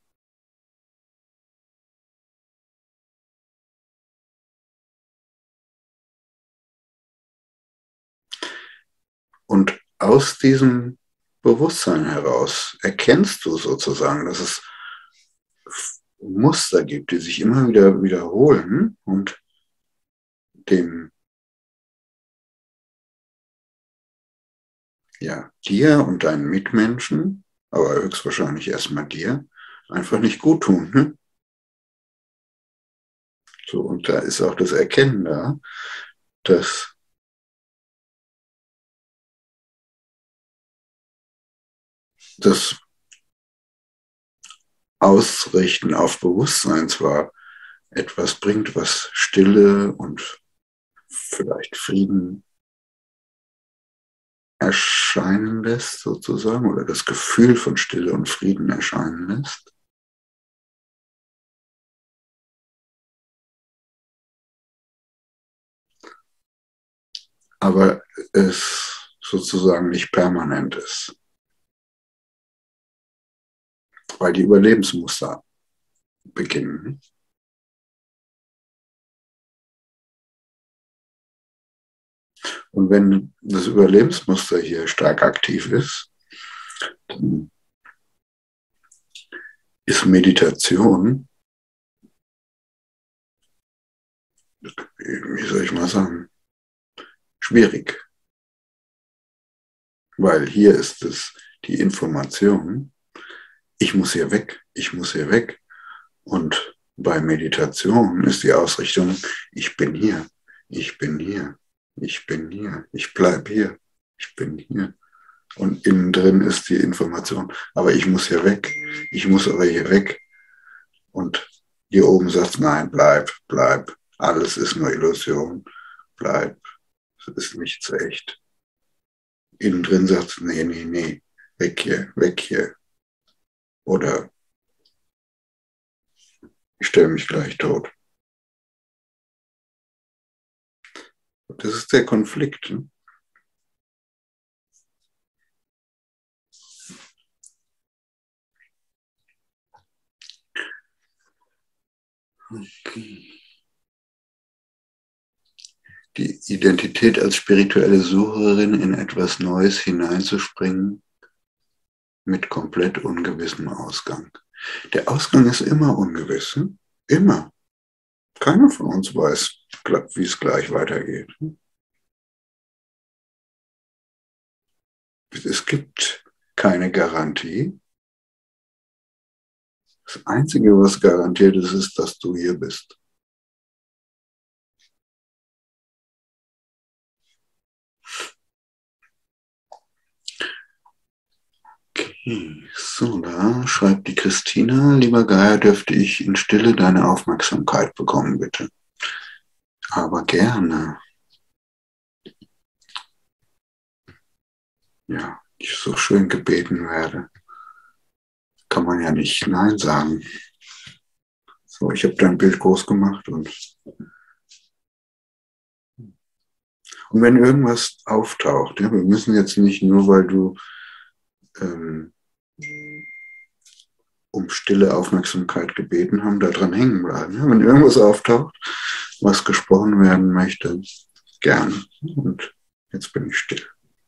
Und aus diesem Bewusstsein heraus erkennst du sozusagen, dass es Muster gibt, die sich immer wieder wiederholen und dem, ja, dir und deinen Mitmenschen, aber höchstwahrscheinlich erstmal dir, einfach nicht gut tun. Ne? So, und da ist auch das Erkennen da, dass das Ausrichten auf Bewusstsein zwar etwas bringt, was Stille und vielleicht Frieden erscheinen lässt, sozusagen, oder das Gefühl von Stille und Frieden erscheinen lässt. Aber es sozusagen nicht permanent ist, weil die Überlebensmuster beginnen. Und wenn das Überlebensmuster hier stark aktiv ist, dann ist Meditation, wie soll ich mal sagen, schwierig. Weil hier ist es die Information, ich muss hier weg, ich muss hier weg. Und bei Meditation ist die Ausrichtung, ich bin hier, ich bin hier, ich bin hier, ich bleibe hier, ich bin hier. Und innen drin ist die Information, aber ich muss hier weg, ich muss aber hier weg. Und hier oben sagt, nein, bleib, bleib, alles ist nur Illusion, bleib, es ist nichts echt. Innen drin sagt, nee, nee, nee, weg hier, weg hier. Oder ich stelle mich gleich tot. Das ist der Konflikt. Ne? Okay. Die Identität als spirituelle Sucherin in etwas Neues hineinzuspringen mit komplett ungewissem Ausgang. Der Ausgang ist immer ungewiss. Hm? Immer. Keiner von uns weiß, wie es gleich weitergeht. Es gibt keine Garantie. Das Einzige, was garantiert ist, ist, dass du hier bist. Okay, so, da schreibt die Christina, lieber Gaia, dürfte ich in Stille deine Aufmerksamkeit bekommen, bitte? Aber gerne. Ja, ich so schön gebeten werde, kann man ja nicht Nein sagen. So, ich habe dein Bild groß gemacht und, und wenn irgendwas auftaucht, ja, wir müssen jetzt nicht nur, weil du ähm, um stille Aufmerksamkeit gebeten haben, da dran hängen bleiben. Ja, wenn irgendwas auftaucht, was gesprochen werden möchte, gern. Und jetzt bin ich still.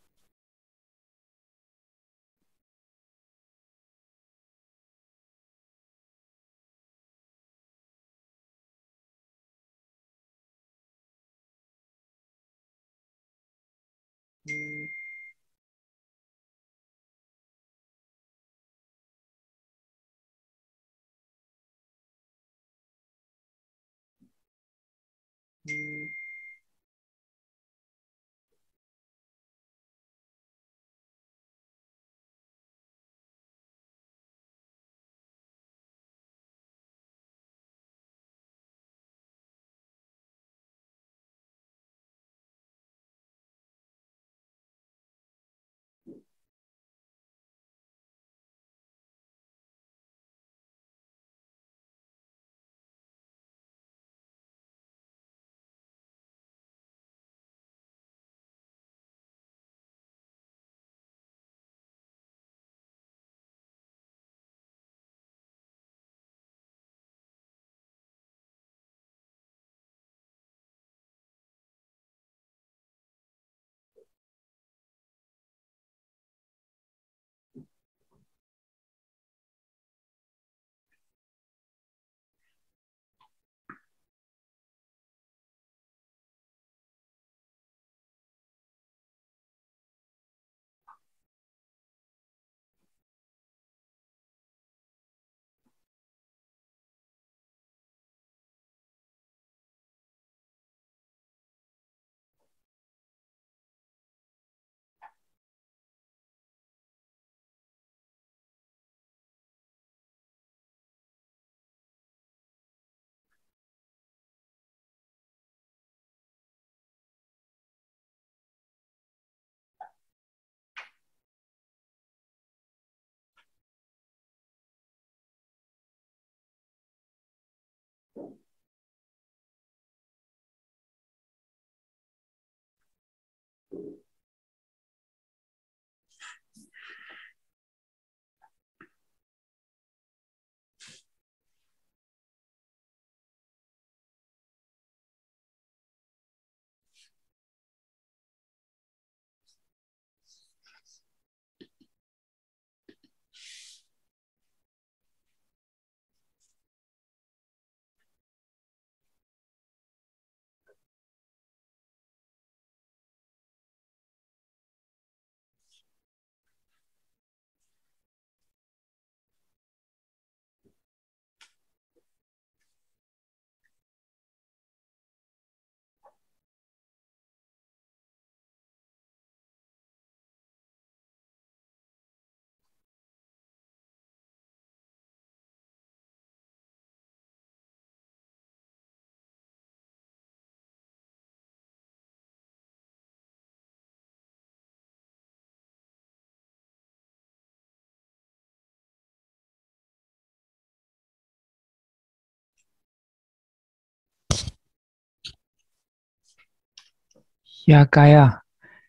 Ja, Geier,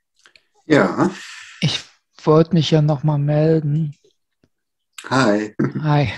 Ja, ich wollte mich ja nochmal melden. hi. Hi.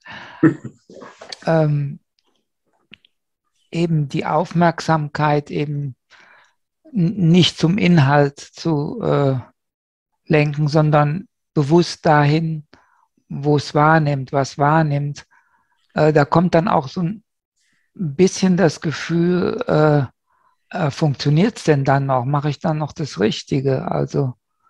Ähm, eben die Aufmerksamkeit eben n- nicht zum Inhalt zu äh, lenken, sondern bewusst dahin, wo es wahrnimmt, was wahrnimmt. Äh, da kommt dann auch so ein bisschen das Gefühl, äh, äh, funktioniert es denn dann noch? Mache ich dann noch das Richtige? Also,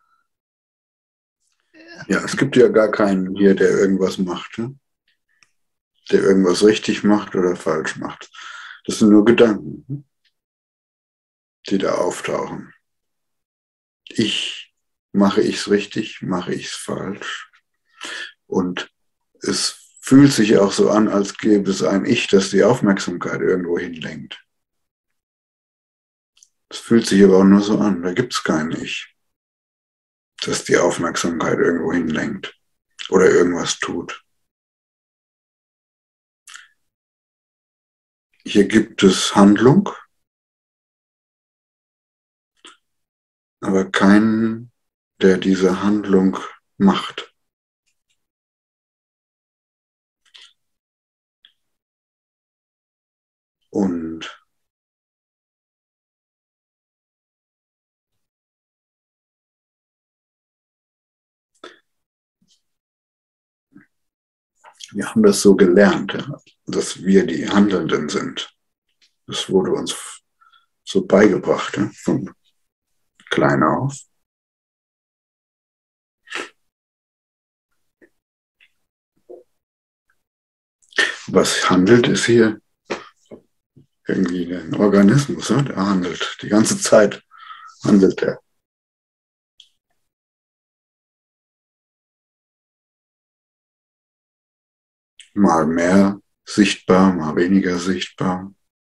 Ja, es gibt ja gar keinen hier, der irgendwas macht, ne? Der irgendwas richtig macht oder falsch macht. Das sind nur Gedanken, ne? Die da auftauchen. Ich mache ich es richtig, mache ich es falsch. Und es fühlt sich auch so an, als gäbe es ein Ich, das die Aufmerksamkeit irgendwo hinlenkt. Es fühlt sich aber auch nur so an, da gibt es kein Ich, das die Aufmerksamkeit irgendwo hinlenkt oder irgendwas tut. Hier gibt es Handlung, aber keinen, der diese Handlung macht. Und wir haben das so gelernt, ja, dass wir die Handelnden sind. Das wurde uns so beigebracht, ja, von klein auf. Was handelt, ist hier irgendwie ein Organismus, ja, der handelt. Die ganze Zeit handelt er. Mal mehr sichtbar, mal weniger sichtbar.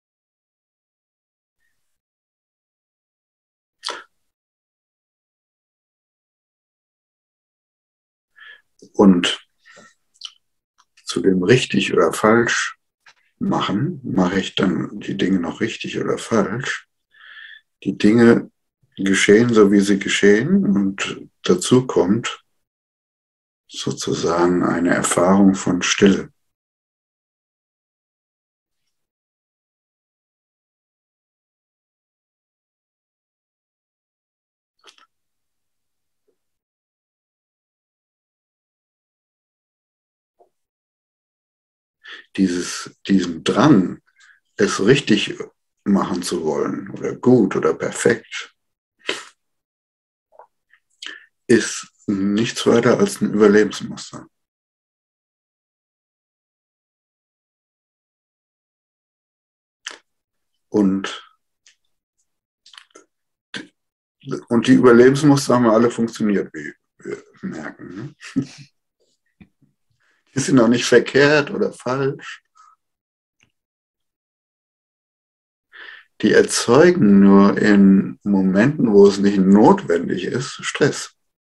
Und zu dem richtig oder falsch machen, mache ich dann die Dinge noch richtig oder falsch. Die Dinge geschehen, so wie sie geschehen, und dazu kommt sozusagen eine Erfahrung von Stille. Dieses, diesen Drang, es richtig machen zu wollen oder gut oder perfekt, ist nichts weiter als ein Überlebensmuster. Und, und die Überlebensmuster haben alle funktioniert, wie wir merken. Ne? Die sind auch nicht verkehrt oder falsch. Die erzeugen nur in Momenten, wo es nicht notwendig ist, Stress.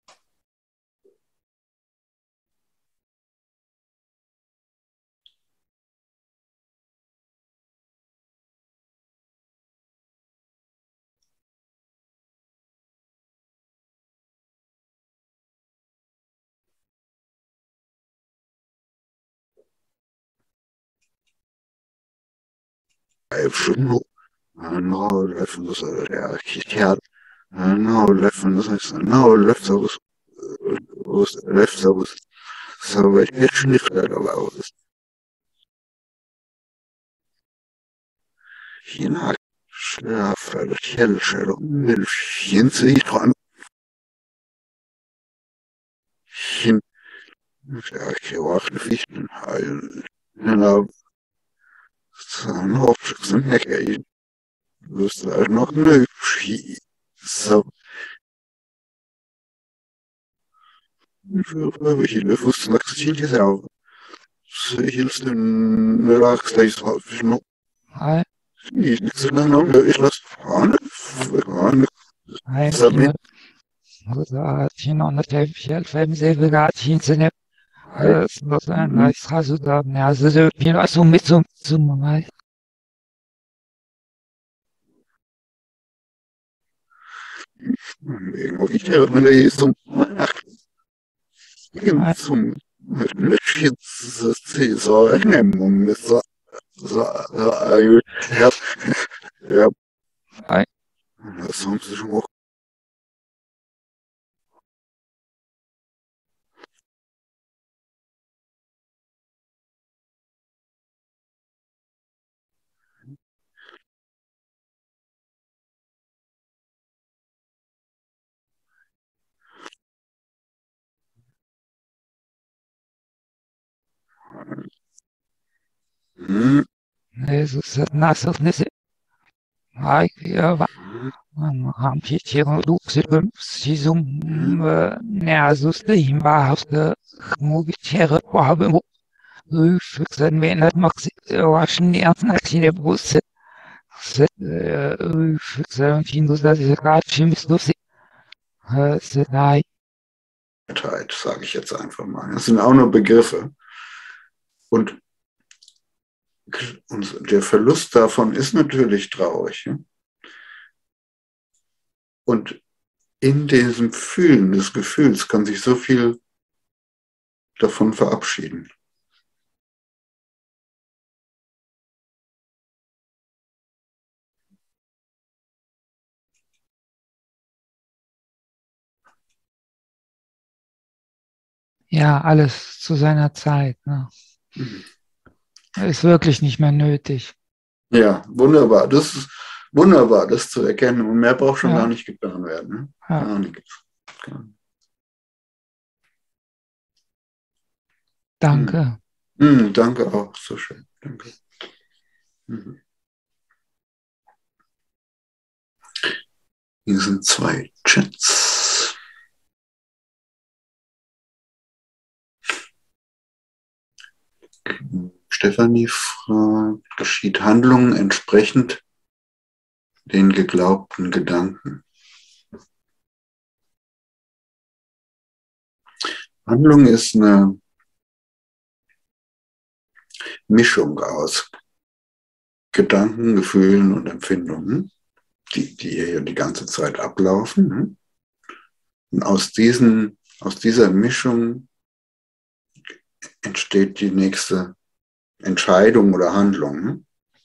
No, leffens er kjær. No, leffens no, leftovers, leftovers. So ich nicht about it. Hina schlafer kjellskär vil finns i tran. Hin jag var fichten heilen. Genau. Dann hoffst du nicht, ey. Du bist halt noch nö. So. Ich wusste, was ich jetzt auch. Hilfst du relax, da ist halt noch. Hi, Ich lasse fahren. hi, Submit. Tina Tevfjell, fem Severatinzene, Slosan, Raisuda, Nazu, Pirasu, Mitsum, Sumai, Ich höre mir zum zum Cäsar nehmen mit so ja ja hi, das haben sie schon auch hm, Jesus, Nasuf, Nisse, Hi, ja, haben Pietro, Luxim, Sisum, Nasus, ihm war aus der Mogitere, Wabe, Rüfixen, wenn er macht, waschen die ersten Aktiene Brust, Rüfixen, Findus, das ist gerade Schimmels, Lucy, Sedai, sage ich jetzt einfach mal. Das sind auch nur Begriffe. Und, und der Verlust davon ist natürlich traurig. Ja? Und in diesem Fühlen des Gefühls kann sich so viel davon verabschieden. Ja, alles zu seiner Zeit. Ne? Mhm. Ist wirklich nicht mehr nötig. Ja, wunderbar. Das ist wunderbar, das zu erkennen. Und mehr braucht schon gar Ja, nicht getan werden. Ne? ja. Gar nichts. Gar nicht. Mhm. Danke. Mhm, danke auch. So schön. Danke. Mhm. Hier sind zwei Chats. Stefanie fragt, geschieht Handlung entsprechend den geglaubten Gedanken? Handlung ist eine Mischung aus Gedanken, Gefühlen und Empfindungen, die, die hier die ganze Zeit ablaufen. Und aus, diesen, aus dieser Mischung entsteht die nächste Entscheidung oder Handlung.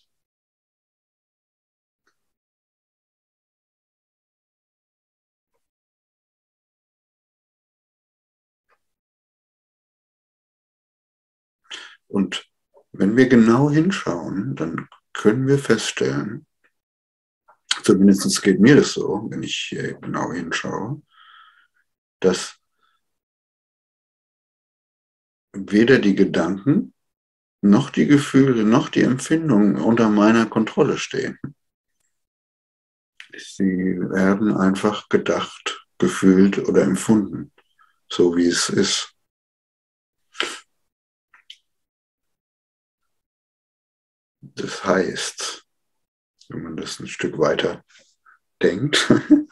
Und wenn wir genau hinschauen, dann können wir feststellen, zumindest geht mir das so, wenn ich genau hinschaue, dass weder die Gedanken noch die Gefühle noch die Empfindungen unter meiner Kontrolle stehen. Sie werden einfach gedacht, gefühlt oder empfunden, so wie es ist. Das heißt, wenn man das ein Stück weiter denkt,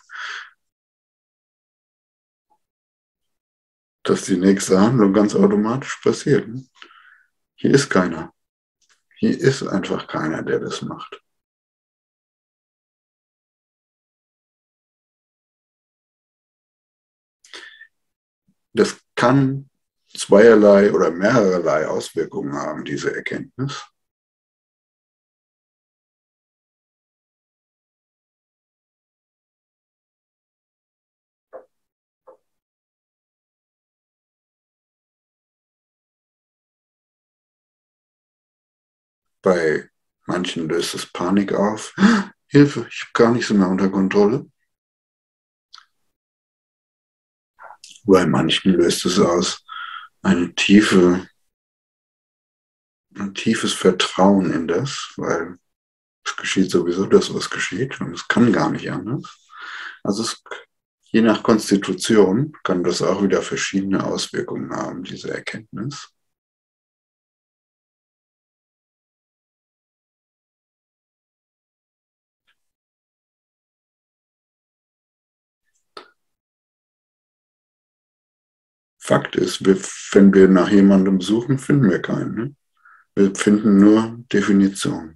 dass die nächste Handlung ganz automatisch passiert. Hier ist keiner. Hier ist einfach keiner, der das macht. Das kann zweierlei oder mehrerlei Auswirkungen haben, diese Erkenntnis. Bei manchen löst es Panik auf. Hilfe, ich habe gar nichts mehr unter Kontrolle. Bei manchen löst es aus eine tiefe, ein tiefes Vertrauen in das, weil es geschieht sowieso das, was geschieht, und es kann gar nicht anders. Also es, je nach Konstitution kann das auch wieder verschiedene Auswirkungen haben, diese Erkenntnis. Fakt ist, wir, wenn wir nach jemandem suchen, finden wir keinen. Ne? Wir finden nur Definitionen.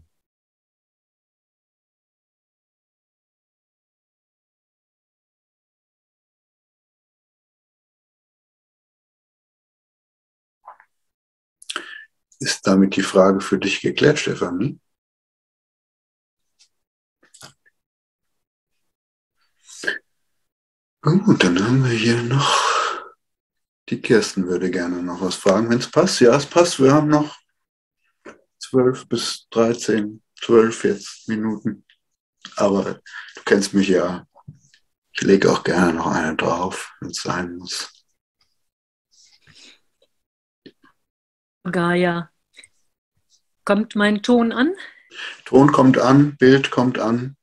Ist damit die Frage für dich geklärt, Stefanie? Gut, dann haben wir hier noch, die Kirsten würde gerne noch was fragen, wenn es passt. Ja, es passt, wir haben noch zwölf bis dreizehn, zwölf jetzt Minuten. Aber du kennst mich ja, ich lege auch gerne noch eine drauf, wenn es sein muss. Gaia, kommt mein Ton an? Ton kommt an, Bild kommt an.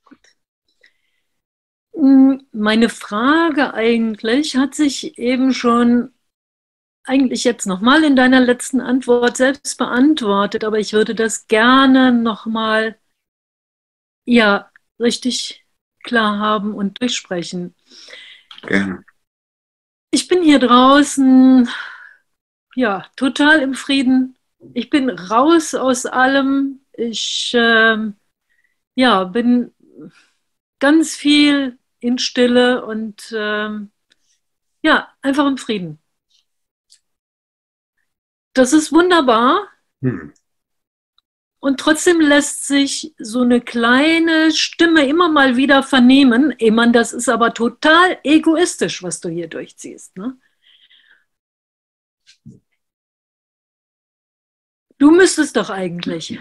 Meine Frage eigentlich hat sich eben schon eigentlich jetzt nochmal in deiner letzten Antwort selbst beantwortet, aber ich würde das gerne nochmal ja, richtig klar haben und durchsprechen. Gerne. Ich bin hier draußen ja total im Frieden. Ich bin raus aus allem. Ich äh, ja, bin ganz viel in Stille und ähm, ja, einfach im Frieden. Das ist wunderbar. Hm. Und trotzdem lässt sich so eine kleine Stimme immer mal wieder vernehmen. Ey Mann, das ist aber total egoistisch, was du hier durchziehst. Ne? Du müsstest doch eigentlich.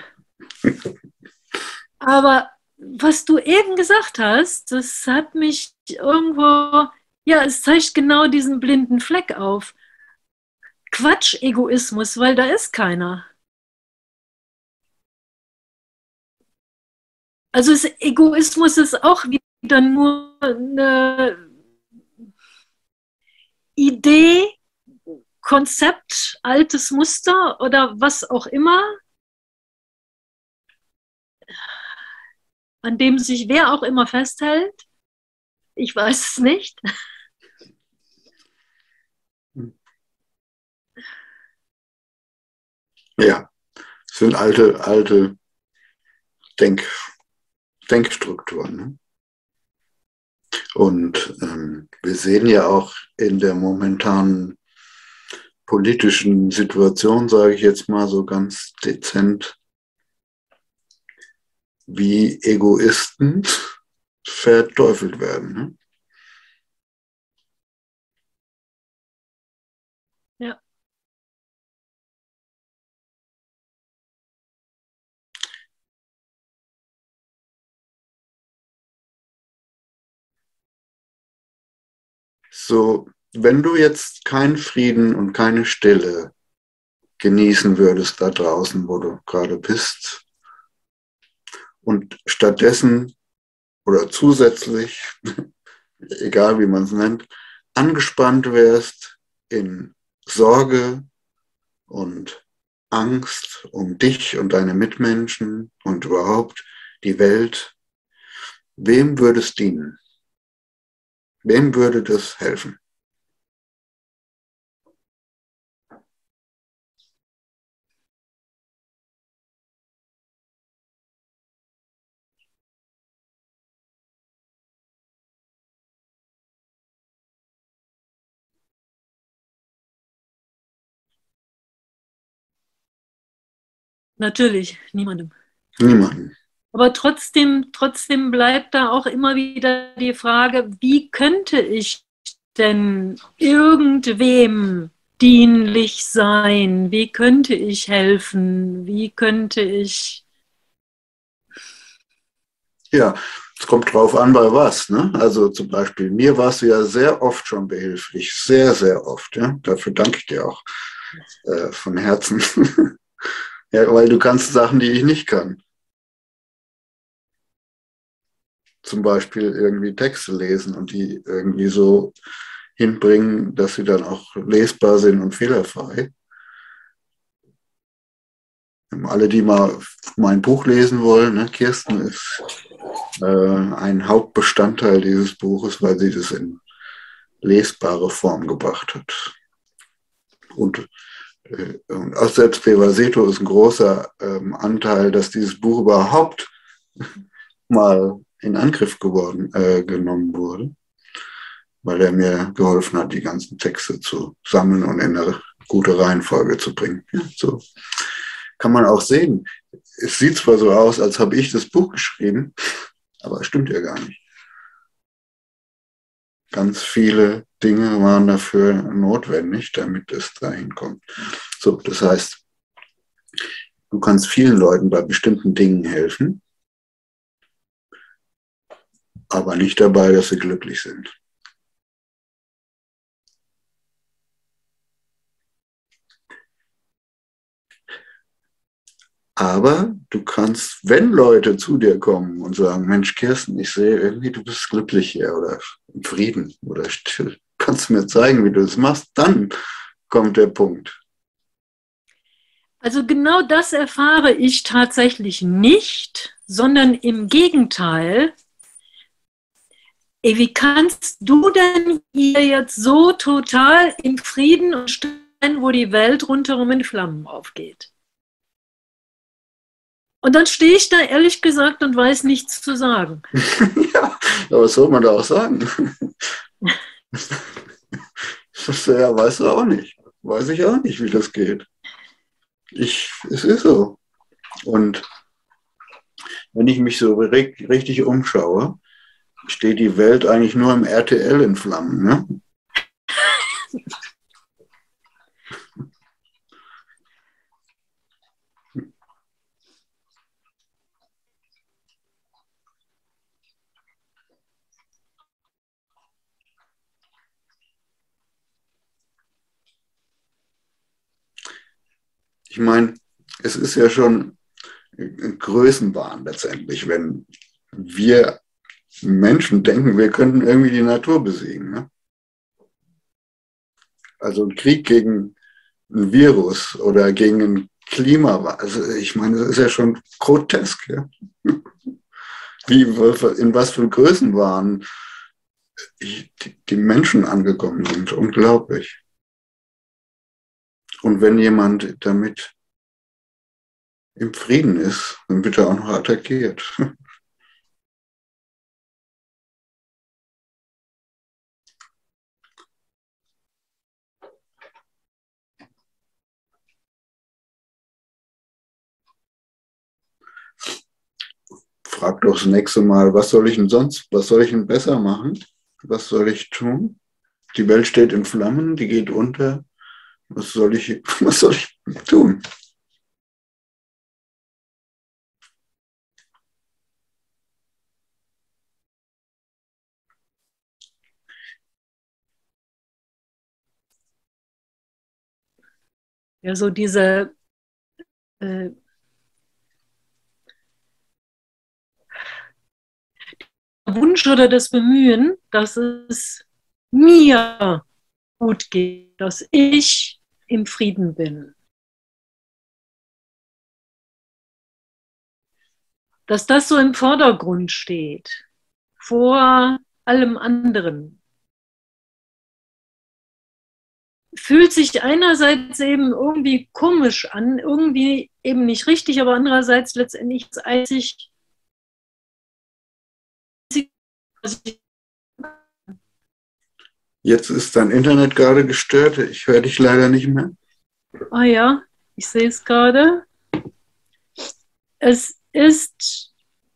Aber was du eben gesagt hast, das hat mich irgendwo, ja, es zeigt genau diesen blinden Fleck auf. Quatsch-Egoismus, weil da ist keiner. Also es, Egoismus ist auch wieder nur eine Idee, Konzept, altes Muster oder was auch immer, an dem sich wer auch immer festhält. Ich weiß es nicht. Ja, es sind alte, alte Denk, Denkstrukturen. Ne? Und ähm, wir sehen ja auch in der momentanen politischen Situation, sage ich jetzt mal so ganz dezent, wie Egoisten verteufelt werden. Ne? Ja. So, wenn du jetzt keinen Frieden und keine Stille genießen würdest da draußen, wo du gerade bist, und stattdessen oder zusätzlich, egal wie man es nennt, angespannt wärst in Sorge und Angst um dich und deine Mitmenschen und überhaupt die Welt, wem würde es dienen? Wem würde das helfen? Natürlich, niemandem. Niemanden. Aber trotzdem, trotzdem bleibt da auch immer wieder die Frage, wie könnte ich denn irgendwem dienlich sein? Wie könnte ich helfen? Wie könnte ich... Ja, es kommt drauf an, bei was. Ne? Also zum Beispiel, mir warst du ja sehr oft schon behilflich. Sehr, sehr oft. Ja? Dafür danke ich dir auch äh, von Herzen. Ja, weil du kannst Sachen, die ich nicht kann. Zum Beispiel irgendwie Texte lesen und die irgendwie so hinbringen, dass sie dann auch lesbar sind und fehlerfrei. Alle, die mal mein Buch lesen wollen, ne, Kirsten ist äh, ein Hauptbestandteil dieses Buches, weil sie das in lesbare Form gebracht hat. Und, äh, und auch selbst Pevaseto ist ein großer ähm, Anteil, dass dieses Buch überhaupt mal in Angriff geworden, äh, genommen wurde, weil er mir geholfen hat, die ganzen Texte zu sammeln und in eine gute Reihenfolge zu bringen. Ja, so kann man auch sehen. Es sieht zwar so aus, als habe ich das Buch geschrieben, aber es stimmt ja gar nicht. Ganz viele Dinge waren dafür notwendig, damit es dahin kommt. So, das heißt, du kannst vielen Leuten bei bestimmten Dingen helfen, aber nicht dabei, dass sie glücklich sind. Aber du kannst, wenn Leute zu dir kommen und sagen, Mensch, Kirsten, ich sehe irgendwie, du bist glücklich hier oder im Frieden oder still, kannst du mir zeigen, wie du das machst, dann kommt der Punkt. Also genau das erfahre ich tatsächlich nicht, sondern im Gegenteil. Ey, wie kannst du denn hier jetzt so total im Frieden und stehen, wo die Welt rundherum in Flammen aufgeht? Und dann stehe ich da ehrlich gesagt und weiß nichts zu sagen. Ja, aber was soll man da auch sagen? Ja, weißt du auch nicht. Weiß ich auch nicht, wie das geht. Ich, es ist so. Und wenn ich mich so richtig umschaue, steht die Welt eigentlich nur im R T L in Flammen. Ne? Ich meine, es ist ja schon ein Größenwahn letztendlich, wenn wir Menschen denken, wir könnten irgendwie die Natur besiegen. Ne? Also ein Krieg gegen ein Virus oder gegen ein Klima. Also ich meine, das ist ja schon grotesk. Ja? Wie, in was für Größenwahn die Menschen angekommen sind. Unglaublich. Und wenn jemand damit im Frieden ist, dann wird er auch noch attackiert. Frag doch das nächste Mal, was soll ich denn sonst, was soll ich denn besser machen? Was soll ich tun? Die Welt steht in Flammen, die geht unter. Was soll ich, was soll ich tun? Ja, so diese äh, Wunsch oder das Bemühen, dass es mir gut geht, dass ich im Frieden bin. Dass das so im Vordergrund steht, vor allem anderen. Fühlt sich einerseits eben irgendwie komisch an, irgendwie eben nicht richtig, aber andererseits letztendlich das einzig, was ich. Jetzt ist dein Internet gerade gestört. Ich höre dich leider nicht mehr. Ah ja, ich sehe es gerade. Es ist,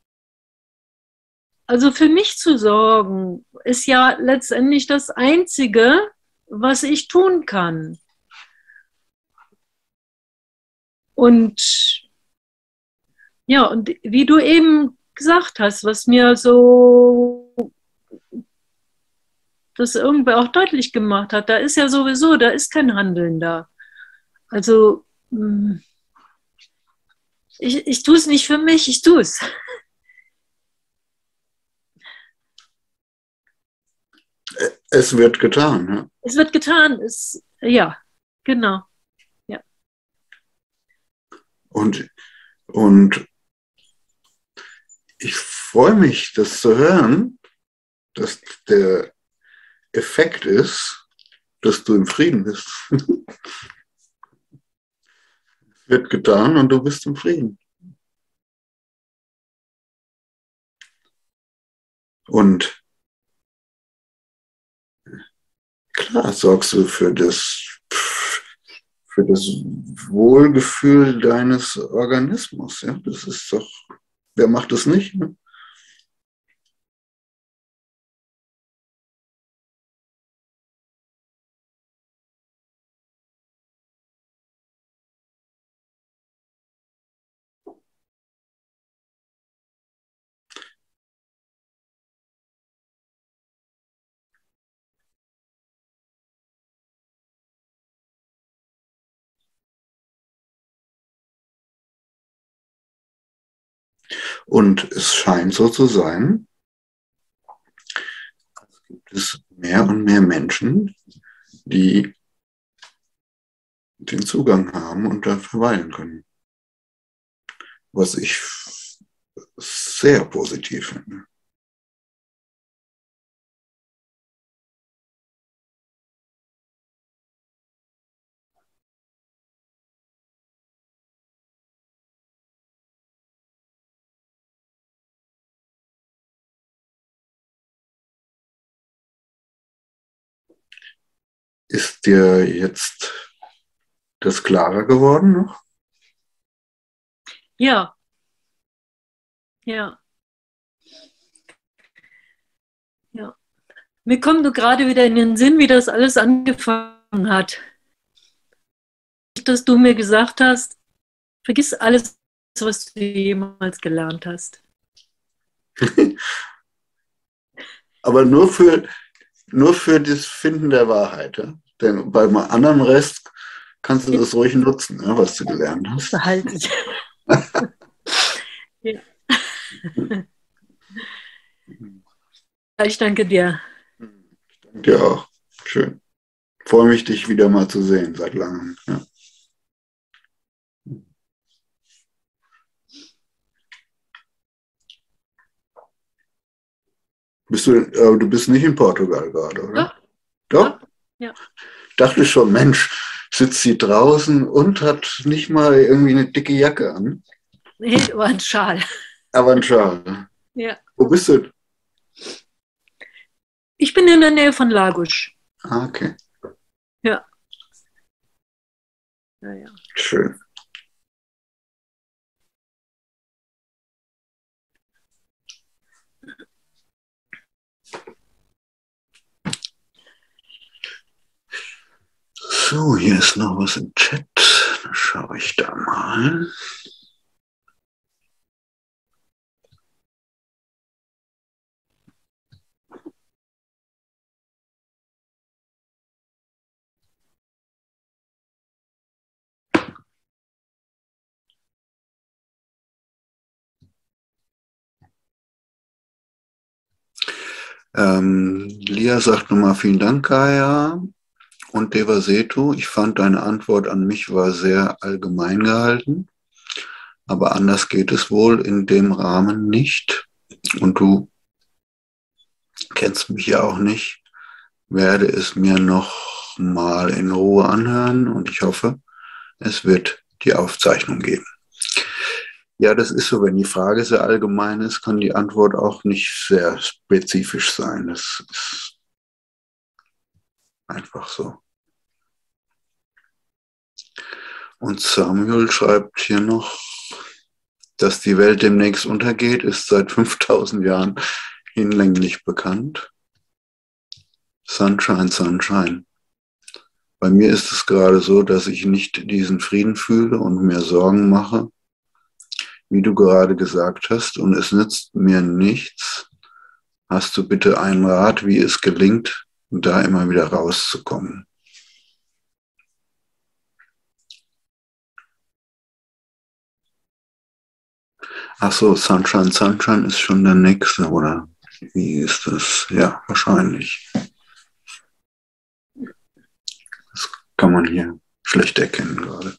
also für mich zu sorgen, ist ja letztendlich das Einzige, was ich tun kann. Und ja, und wie du eben gesagt hast, was mir so das irgendwer auch deutlich gemacht hat, da ist ja sowieso, da ist kein Handeln da. Also ich, ich tue es nicht für mich, ich tue es. Es wird getan. Ja? Es wird getan, es, ja, genau. Ja. Und, und ich freue mich, das zu hören, dass der Effekt ist, dass du im Frieden bist. Es wird getan und du bist im Frieden. Und klar sorgst du für das, für das Wohlgefühl deines Organismus. Ja? Das ist doch, wer macht das nicht? Ne? Und es scheint so zu sein, es gibt es mehr und mehr Menschen, die den Zugang haben und da verweilen können. Was ich sehr positiv finde. Ist dir jetzt das klarer geworden noch? Ja. Ja. Ja. Mir kommt nur gerade wieder in den Sinn, wie das alles angefangen hat. Dass du mir gesagt hast, vergiss alles, was du jemals gelernt hast. Aber nur für, nur für das Finden der Wahrheit. Ja? Denn beim anderen Rest kannst du das ruhig nutzen, ja, was du gelernt hast. Behalte ich. Ja. Ich danke dir. Ich danke dir auch. Schön. Freue mich, dich wieder mal zu sehen, seit langem. Ja. Bist du, äh, du bist nicht in Portugal gerade, oder? Ja. Doch? Ja. Dachte schon, Mensch, sitzt sie draußen und hat nicht mal irgendwie eine dicke Jacke an. Nee, aber ein Schal. Aber ein Schal. Ja. Wo bist du? Ich bin in der Nähe von Lagos. Ah, okay. Ja. Ja, ja. Schön. So, hier ist noch was im Chat. Dann schaue ich da mal. Ähm, Lia sagt nochmal vielen Dank, Kaya. Und Devasetu, ich fand deine Antwort an mich war sehr allgemein gehalten, aber anders geht es wohl in dem Rahmen nicht. Und du kennst mich ja auch nicht, werde es mir noch mal in Ruhe anhören und ich hoffe, es wird die Aufzeichnung geben. Ja, das ist so, wenn die Frage sehr allgemein ist, kann die Antwort auch nicht sehr spezifisch sein. Das ist einfach so. Und Samuel schreibt hier noch, dass die Welt demnächst untergeht, ist seit fünftausend Jahren hinlänglich bekannt. Sunshine, Sunshine. Bei mir ist es gerade so, dass ich nicht diesen Frieden fühle und mir Sorgen mache, wie du gerade gesagt hast, und es nützt mir nichts. Hast du bitte einen Rat, wie es gelingt, da immer wieder rauszukommen? Ach so, Sunshine, Sunshine ist schon der nächste, oder wie ist das? Ja, wahrscheinlich. Das kann man hier schlecht erkennen gerade.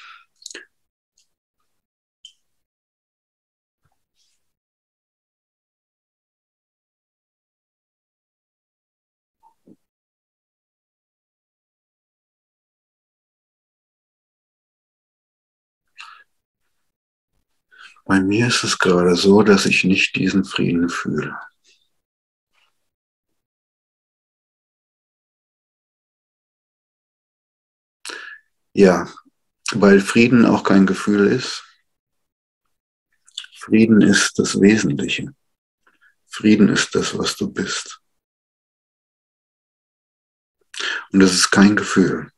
Bei mir ist es gerade so, dass ich nicht diesen Frieden fühle. Ja, weil Frieden auch kein Gefühl ist. Frieden ist das Wesentliche. Frieden ist das, was du bist. Und es ist kein Gefühl.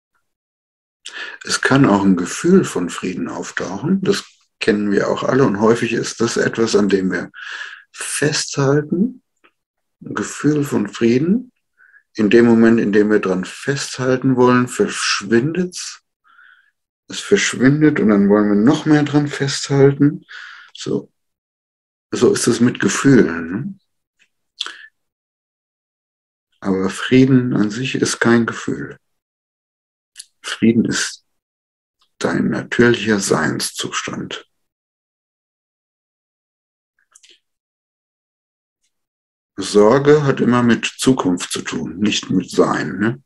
Es kann auch ein Gefühl von Frieden auftauchen. Das kennen wir auch alle. Und häufig ist das etwas, an dem wir festhalten. Ein Gefühl von Frieden. In dem Moment, in dem wir dran festhalten wollen, verschwindet es. Es verschwindet und dann wollen wir noch mehr dran festhalten. So, so ist es mit Gefühlen. Ne? Aber Frieden an sich ist kein Gefühl. Frieden ist dein natürlicher Seinszustand. Sorge hat immer mit Zukunft zu tun, nicht mit Sein. Ne?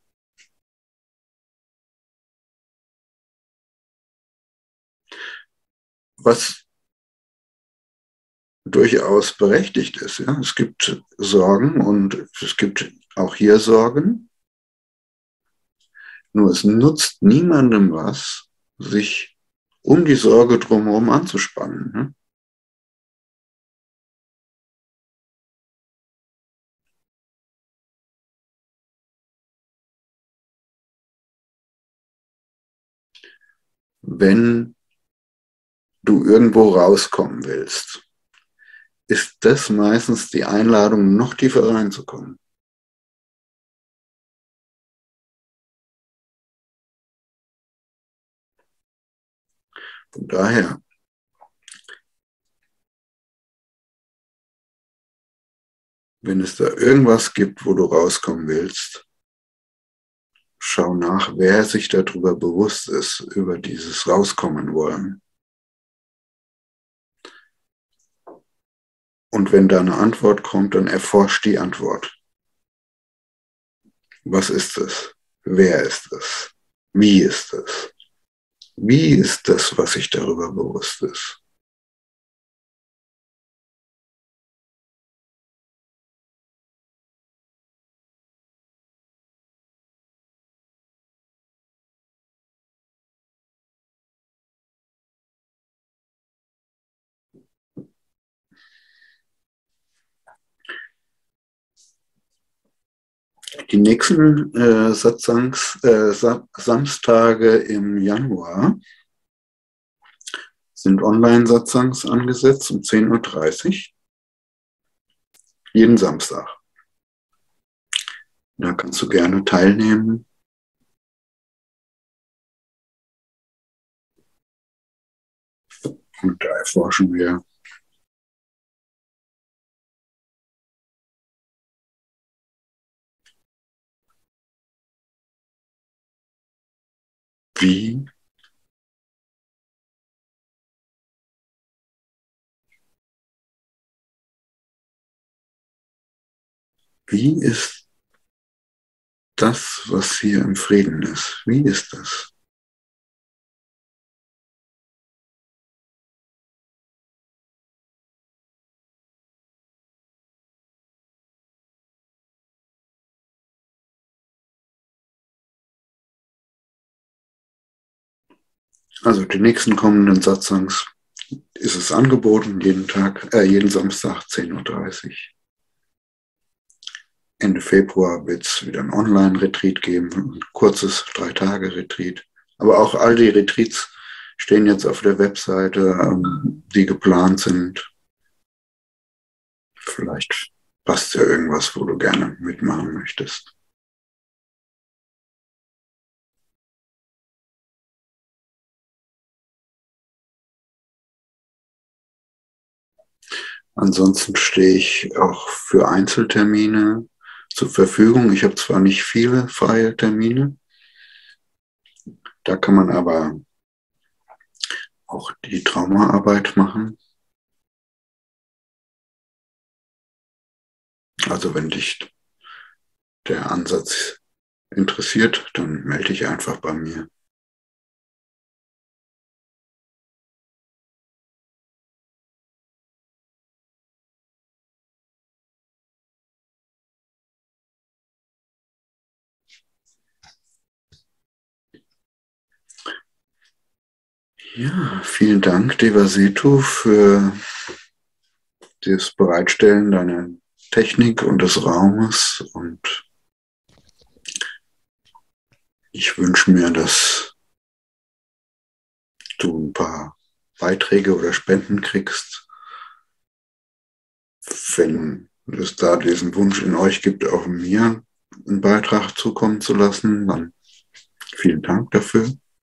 Was durchaus berechtigt ist. Ja? Es gibt Sorgen und es gibt auch hier Sorgen. Nur es nutzt niemandem was, sich um die Sorge drumherum anzuspannen. Ne? Wenn du irgendwo rauskommen willst, ist das meistens die Einladung, noch tiefer reinzukommen. Von daher, wenn es da irgendwas gibt, wo du rauskommen willst, schau nach, wer sich darüber bewusst ist, über dieses Rauskommen wollen. Und wenn da eine Antwort kommt, dann erforsch die Antwort. Was ist es? Wer ist es? Wie ist es? Wie ist das, was sich darüber bewusst ist? Die nächsten äh, Satsangs, äh, Sa Samstage im Januar sind Online-Satsangs angesetzt um zehn Uhr dreißig. Jeden Samstag. Da kannst du gerne teilnehmen. Und da erforschen wir wie wie ist das, was hier im Frieden ist? Wie ist das? Also die nächsten kommenden Satsangs ist es angeboten, jeden Tag, äh, jeden Samstag zehn Uhr dreißig. Ende Februar wird es wieder ein Online-Retreat geben, ein kurzes Drei-Tage-Retreat. Aber auch all die Retreats stehen jetzt auf der Webseite, ähm, die geplant sind. Vielleicht passt ja irgendwas, wo du gerne mitmachen möchtest. Ansonsten stehe ich auch für Einzeltermine zur Verfügung. Ich habe zwar nicht viele freie Termine, da kann man aber auch die Traumaarbeit machen. Also wenn dich der Ansatz interessiert, dann melde dich einfach bei mir. Ja, vielen Dank, Devasetu, für das Bereitstellen deiner Technik und des Raumes. Und ich wünsche mir, dass du ein paar Beiträge oder Spenden kriegst, wenn es da diesen Wunsch in euch gibt, auch mir einen Beitrag zukommen zu lassen. Dann vielen Dank dafür.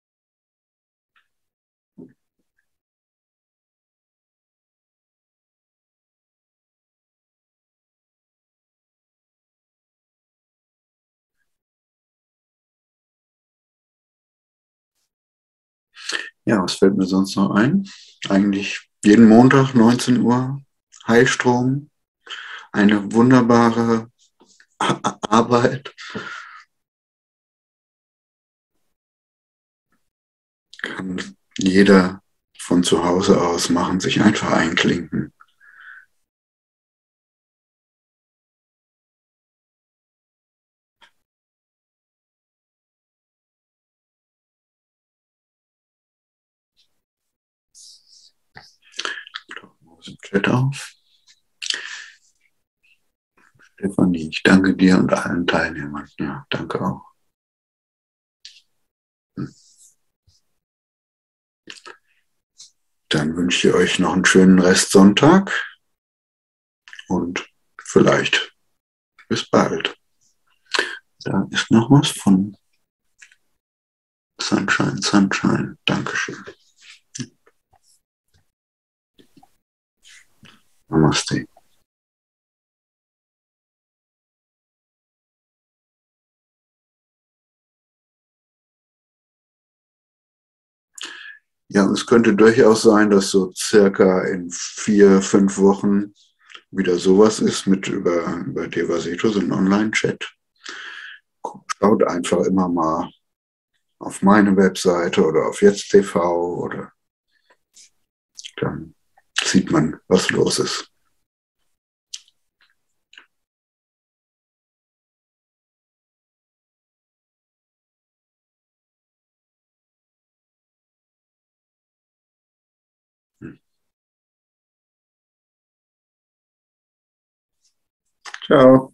Ja, was fällt mir sonst noch ein? Eigentlich jeden Montag neunzehn Uhr Heilstrom. Eine wunderbare Arbeit. Kann jeder von zu Hause aus machen, sich einfach einklinken. Im Chat auf. Stefanie, ich danke dir und allen Teilnehmern. Ja, danke auch. Dann wünsche ich euch noch einen schönen Restsonntag und vielleicht bis bald. Da ist noch was von Sunshine, Sunshine. Dankeschön. Namaste. Ja, und es könnte durchaus sein, dass so circa in vier, fünf Wochen wieder sowas ist mit über, über Devaseto, so ein Online-Chat. Schaut einfach immer mal auf meine Webseite oder auf Jetzt Punkt T V oder dann sieht man, was los ist. Ciao.